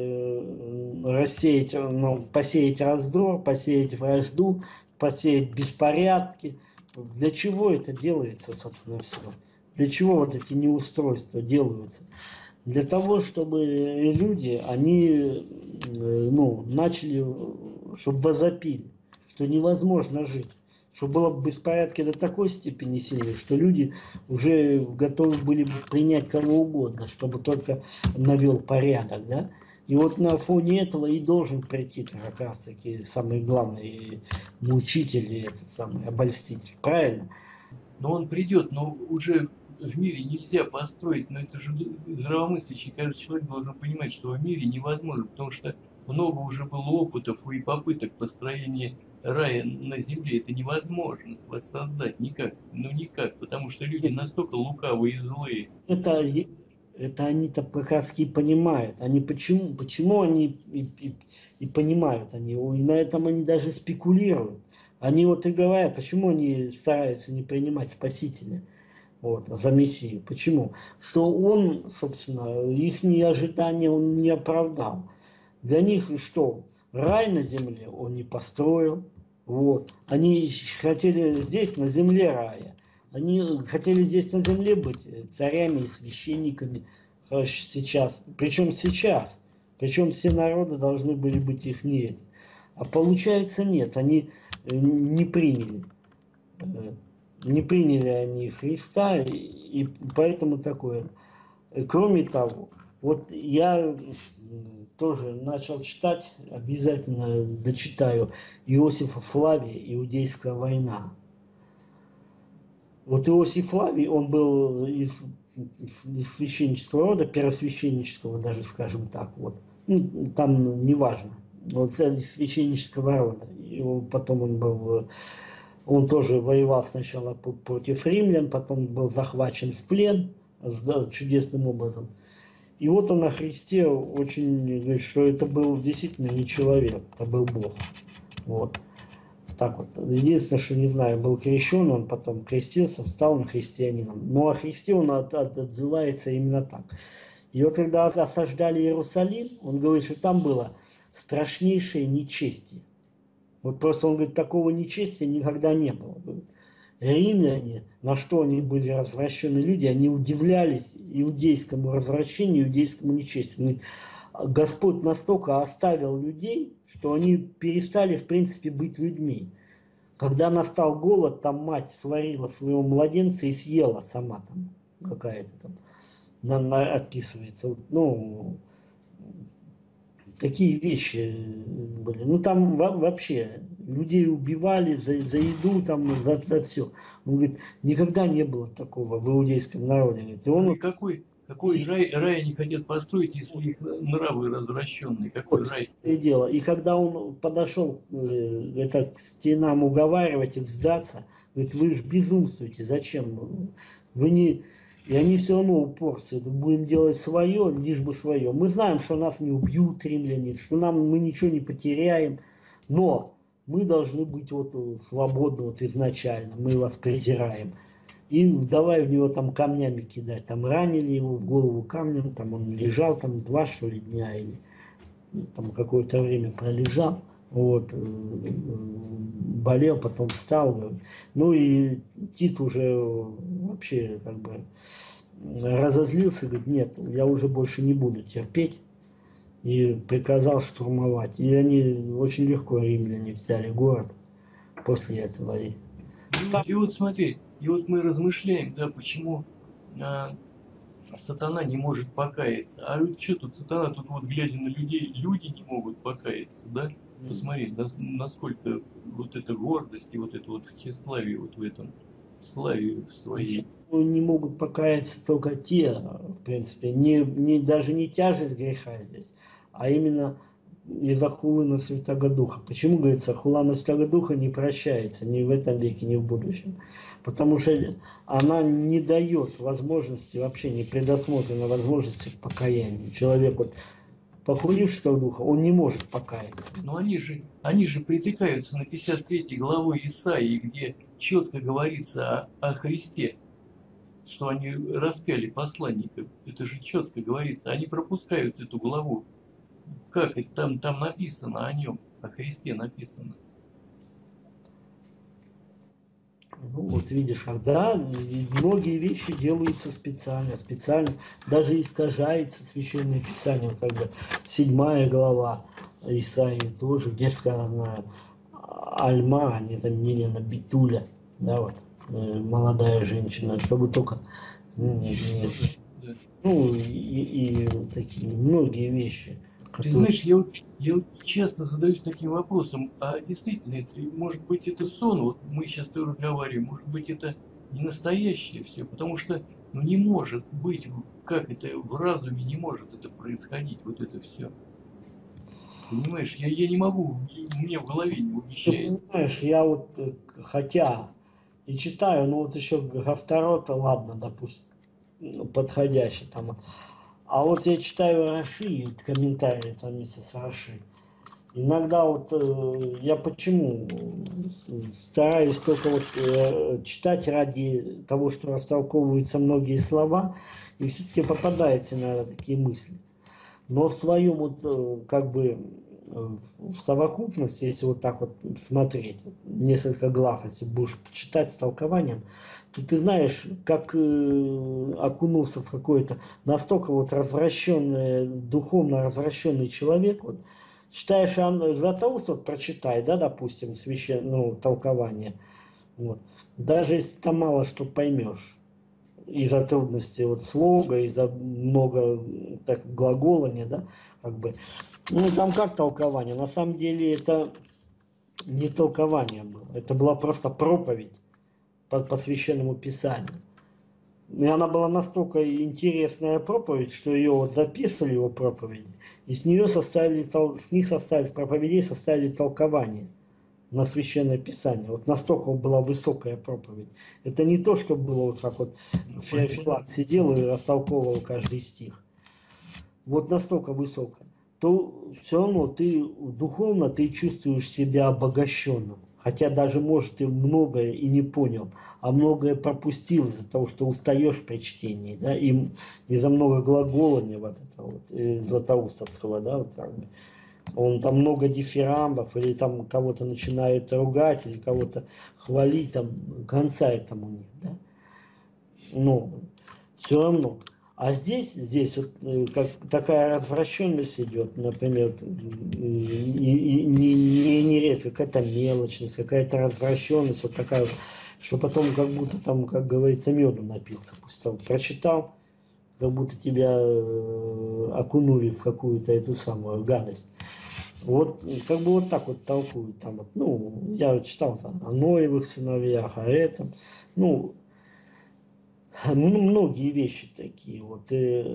рассеять, ну, посеять раздор, посеять вражду, посеять беспорядки. Для чего это делается, собственно, все? Для чего вот эти неустройства делаются? Для того, чтобы люди, они, ну, начали, чтобы возопили, что невозможно жить. Чтобы было беспорядки до такой степени сильные, что люди уже готовы были принять кого угодно, чтобы только навел порядок, да? И вот на фоне этого и должен прийти как раз таки самый главный мучитель, этот самый обольститель, правильно? Но он придет, но уже в мире нельзя построить, но это же здравомыслящий, каждый человек должен понимать, что в мире невозможно, потому что много уже было опытов и попыток построения рая на земле. Это невозможно воссоздать никак, ну никак, потому что люди настолько лукавые и злые. Это они-то как раз и понимают. Они почему они и понимают, они, и на этом они даже спекулируют. Они вот и говорят, почему они стараются не принимать Спасителя вот, за Мессию. Почему? Что он, собственно, их ожидания он не оправдал. Для них что? Рай на земле он не построил. Вот. Они хотели здесь, на земле рая. Они хотели здесь на земле быть царями и священниками сейчас. Причем сейчас. Причем все народы должны были быть их не. А получается нет. Они не приняли. Не приняли они Христа. И поэтому такое. Кроме того, вот я тоже начал читать, обязательно дочитаю Иосифа Флавия «Иудейская война». Вот Иосиф Флавий, он был из священнического рода, первосвященнического даже, скажем так, вот. Ну, там неважно, вот из священнического рода. И потом он был, он тоже воевал сначала против римлян, потом был захвачен в плен чудесным образом. И вот он о Христе очень говорит, что это был действительно не человек, это был Бог. Вот. Так вот. Единственное, что не знаю, был крещен, он потом крестился, стал он христианином. Но о Христе он отзывается именно так. И вот когда осаждали Иерусалим, он говорит, что там было страшнейшее нечестие. Вот просто он говорит, такого нечестия никогда не было. Римляне, на что они были развращенные люди, они удивлялись иудейскому развращению, иудейскому нечестию. Говорит, Господь настолько оставил людей, что они перестали, в принципе, быть людьми. Когда настал голод, там мать сварила своего младенца и съела сама там какая-то там, описывается. Вот, ну, такие вещи были. Ну, там вообще людей убивали за еду, там, за все. Он говорит, никогда не было такого в иудейском народе. Говорит, и Ну он и какой рай они хотят построить, если их нравы развращенные? Какой вот рай? это и дело. И когда он подошел это, к стенам уговаривать их сдаться, говорит, вы же безумствуете, зачем? Вы не... И они все равно упорствуют, будем делать свое, лишь бы свое. Мы знаем, что нас не убьют римляне, что мы ничего не потеряем, но мы должны быть вот свободны вот изначально, мы вас презираем. И давай в него там камнями кидать. Там ранили его в голову камнем, там он лежал там 2, что ли, дня, или там какое-то время пролежал. Вот, болел, потом встал. Ну и Тит уже вообще как бы разозлился, говорит, нет, я уже больше не буду терпеть. И приказал штурмовать. И они очень легко, римляне, взяли город после этого. И вот смотри, и вот мы размышляем, да, почему сатана не может покаяться. А что тут сатана, тут вот глядя на людей, люди не могут покаяться, да? Посмотри, насколько вот эта гордость и вот это вот тщеславие вот в этом славе своей. Не могут покаяться только те, в принципе, даже не тяжесть греха здесь, а именно из-за хулы на Святого Духа. Почему, говорится, хула на Святого Духа не прощается ни в этом веке, ни в будущем? Потому что она не дает возможности, вообще не предусмотрена возможности к покаянию. Человек вот похуливший Святого Духа, он не может покаяться. Но они же притыкаются на 53 главу Исаии, где четко говорится о Христе, что они распяли посланников. Это же четко говорится. Они пропускают эту главу. Как это там написано о нем, о Христе написано. Ну вот видишь, когда многие вещи делаются специально, даже искажается Священное Писание, вот как бы 7 глава Исаии тоже, где сказано Альма, а не там Милена Битуля, да, вот, молодая женщина, чтобы только, ну и такие многие вещи. Ты знаешь, я вот часто задаюсь таким вопросом, а действительно, может быть, это сон, вот мы сейчас тоже разговариваем, может быть, это не настоящее все, потому что, ну, не может быть, как это, в разуме не может это происходить, вот это все. Понимаешь, я не могу, мне в голове не умещается. Ты понимаешь, я вот, хотя и читаю, ну вот еще Гафтарота, ладно, допустим, подходящий там. А вот я читаю Раши, комментарии там вместе с Раши. Иногда вот я почему стараюсь только вот читать ради того, что растолковываются многие слова, и все-таки попадаются иногда такие мысли. Но в своем вот как бы в совокупности, если вот так вот смотреть, несколько глав, если будешь читать с толкованием, то ты знаешь, как окунулся в какой-то настолько вот развращенный, духовно развращенный человек, вот, читаешь Златоуст, вот прочитай, да, допустим, толкование, вот, даже если там мало что поймешь, из-за трудностей вот слога, из-за много так глаголания, да, как бы, ну там как толкование, на самом деле это не толкование было, это была просто проповедь по священному писанию. И она была настолько интересная проповедь, что ее вот записывали, его проповеди, и с них составили проповедей составили толкование на священное писание. Вот настолько была высокая проповедь. Это не то, что было вот как вот Феофилак сидел и растолковывал каждый стих. Вот настолько высокая. То все равно ты духовно ты чувствуешь себя обогащенным. Хотя даже, может, ты многое и не понял, а многое пропустил из-за того, что устаешь при чтении, да, и из-за много глаголания вот этого вот, златоустовского, да, вот как бы. Он там много дифирамбов, или там кого-то начинает ругать, или кого-то хвалить, там конца этому нет, да. Но все равно. А здесь вот как такая развращенность идет, например, нередко какая-то мелочность, какая-то развращенность, вот такая вот, что потом как будто там, как говорится, меду напился, после того, прочитал, как будто тебя окунули в какую-то эту самую гадость. Вот как бы вот так вот толкуют там вот, ну, я читал там о Ноевых сыновьях, о этом, ну, многие вещи такие вот.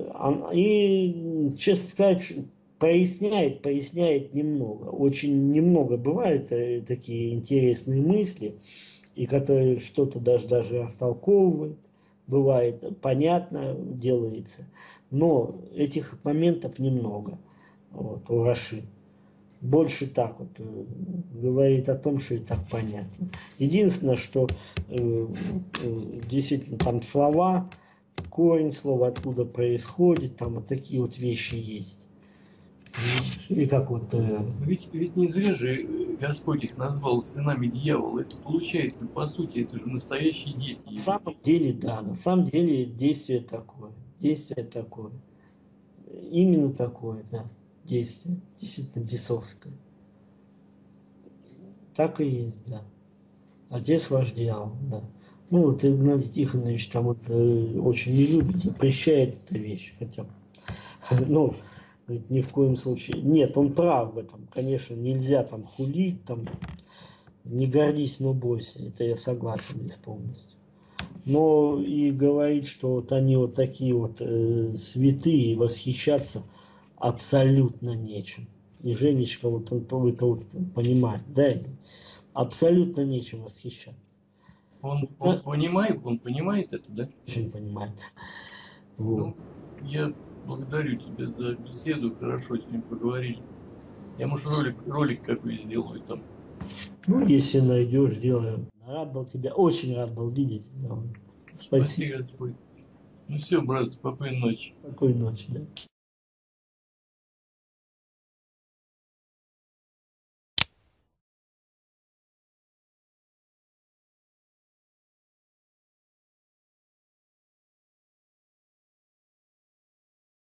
И честно сказать, поясняет немного. Очень немного бывают такие интересные мысли, и которые что-то даже растолковывают, бывает понятно, делается. Но этих моментов немного вот, у Раши. Больше так вот говорит о том, что и так понятно. Единственное, что действительно там слова, корень слова, откуда происходит, там вот такие вот вещи есть. И как вот... Ведь не зря же Господь их назвал сынами дьявола. Это получается, по сути, это же настоящие дети. На самом деле, да, на самом деле действие такое. Действие такое. Именно такое, да. Действие. Действительно бесовское. Так и есть, да. Отец ваш дьявол, да. Ну, вот Игнатий Тихонович там вот очень не любит, запрещает эту вещь. Хотя, ну, говорит, ни в коем случае. Нет, он прав в этом. Конечно, нельзя там хулить, там, не гордись, но бойся. Это я согласен здесь полностью. Но и говорит, что вот они вот такие вот святые, восхищаться абсолютно нечем. И Женечка, вот он это вот понимает, да, абсолютно нечем восхищаться. Он понимает это, да? Очень понимает. Вот. Ну, я благодарю тебя за беседу, хорошо с ним поговорили. Я, может, ролик какой сделаю там. Ну, если найдешь, делаю. Рад был тебя, очень рад был видеть. Спасибо. Спасибо, Господь. Ну все, брат, спокойной ночи. Спокойной ночи, да.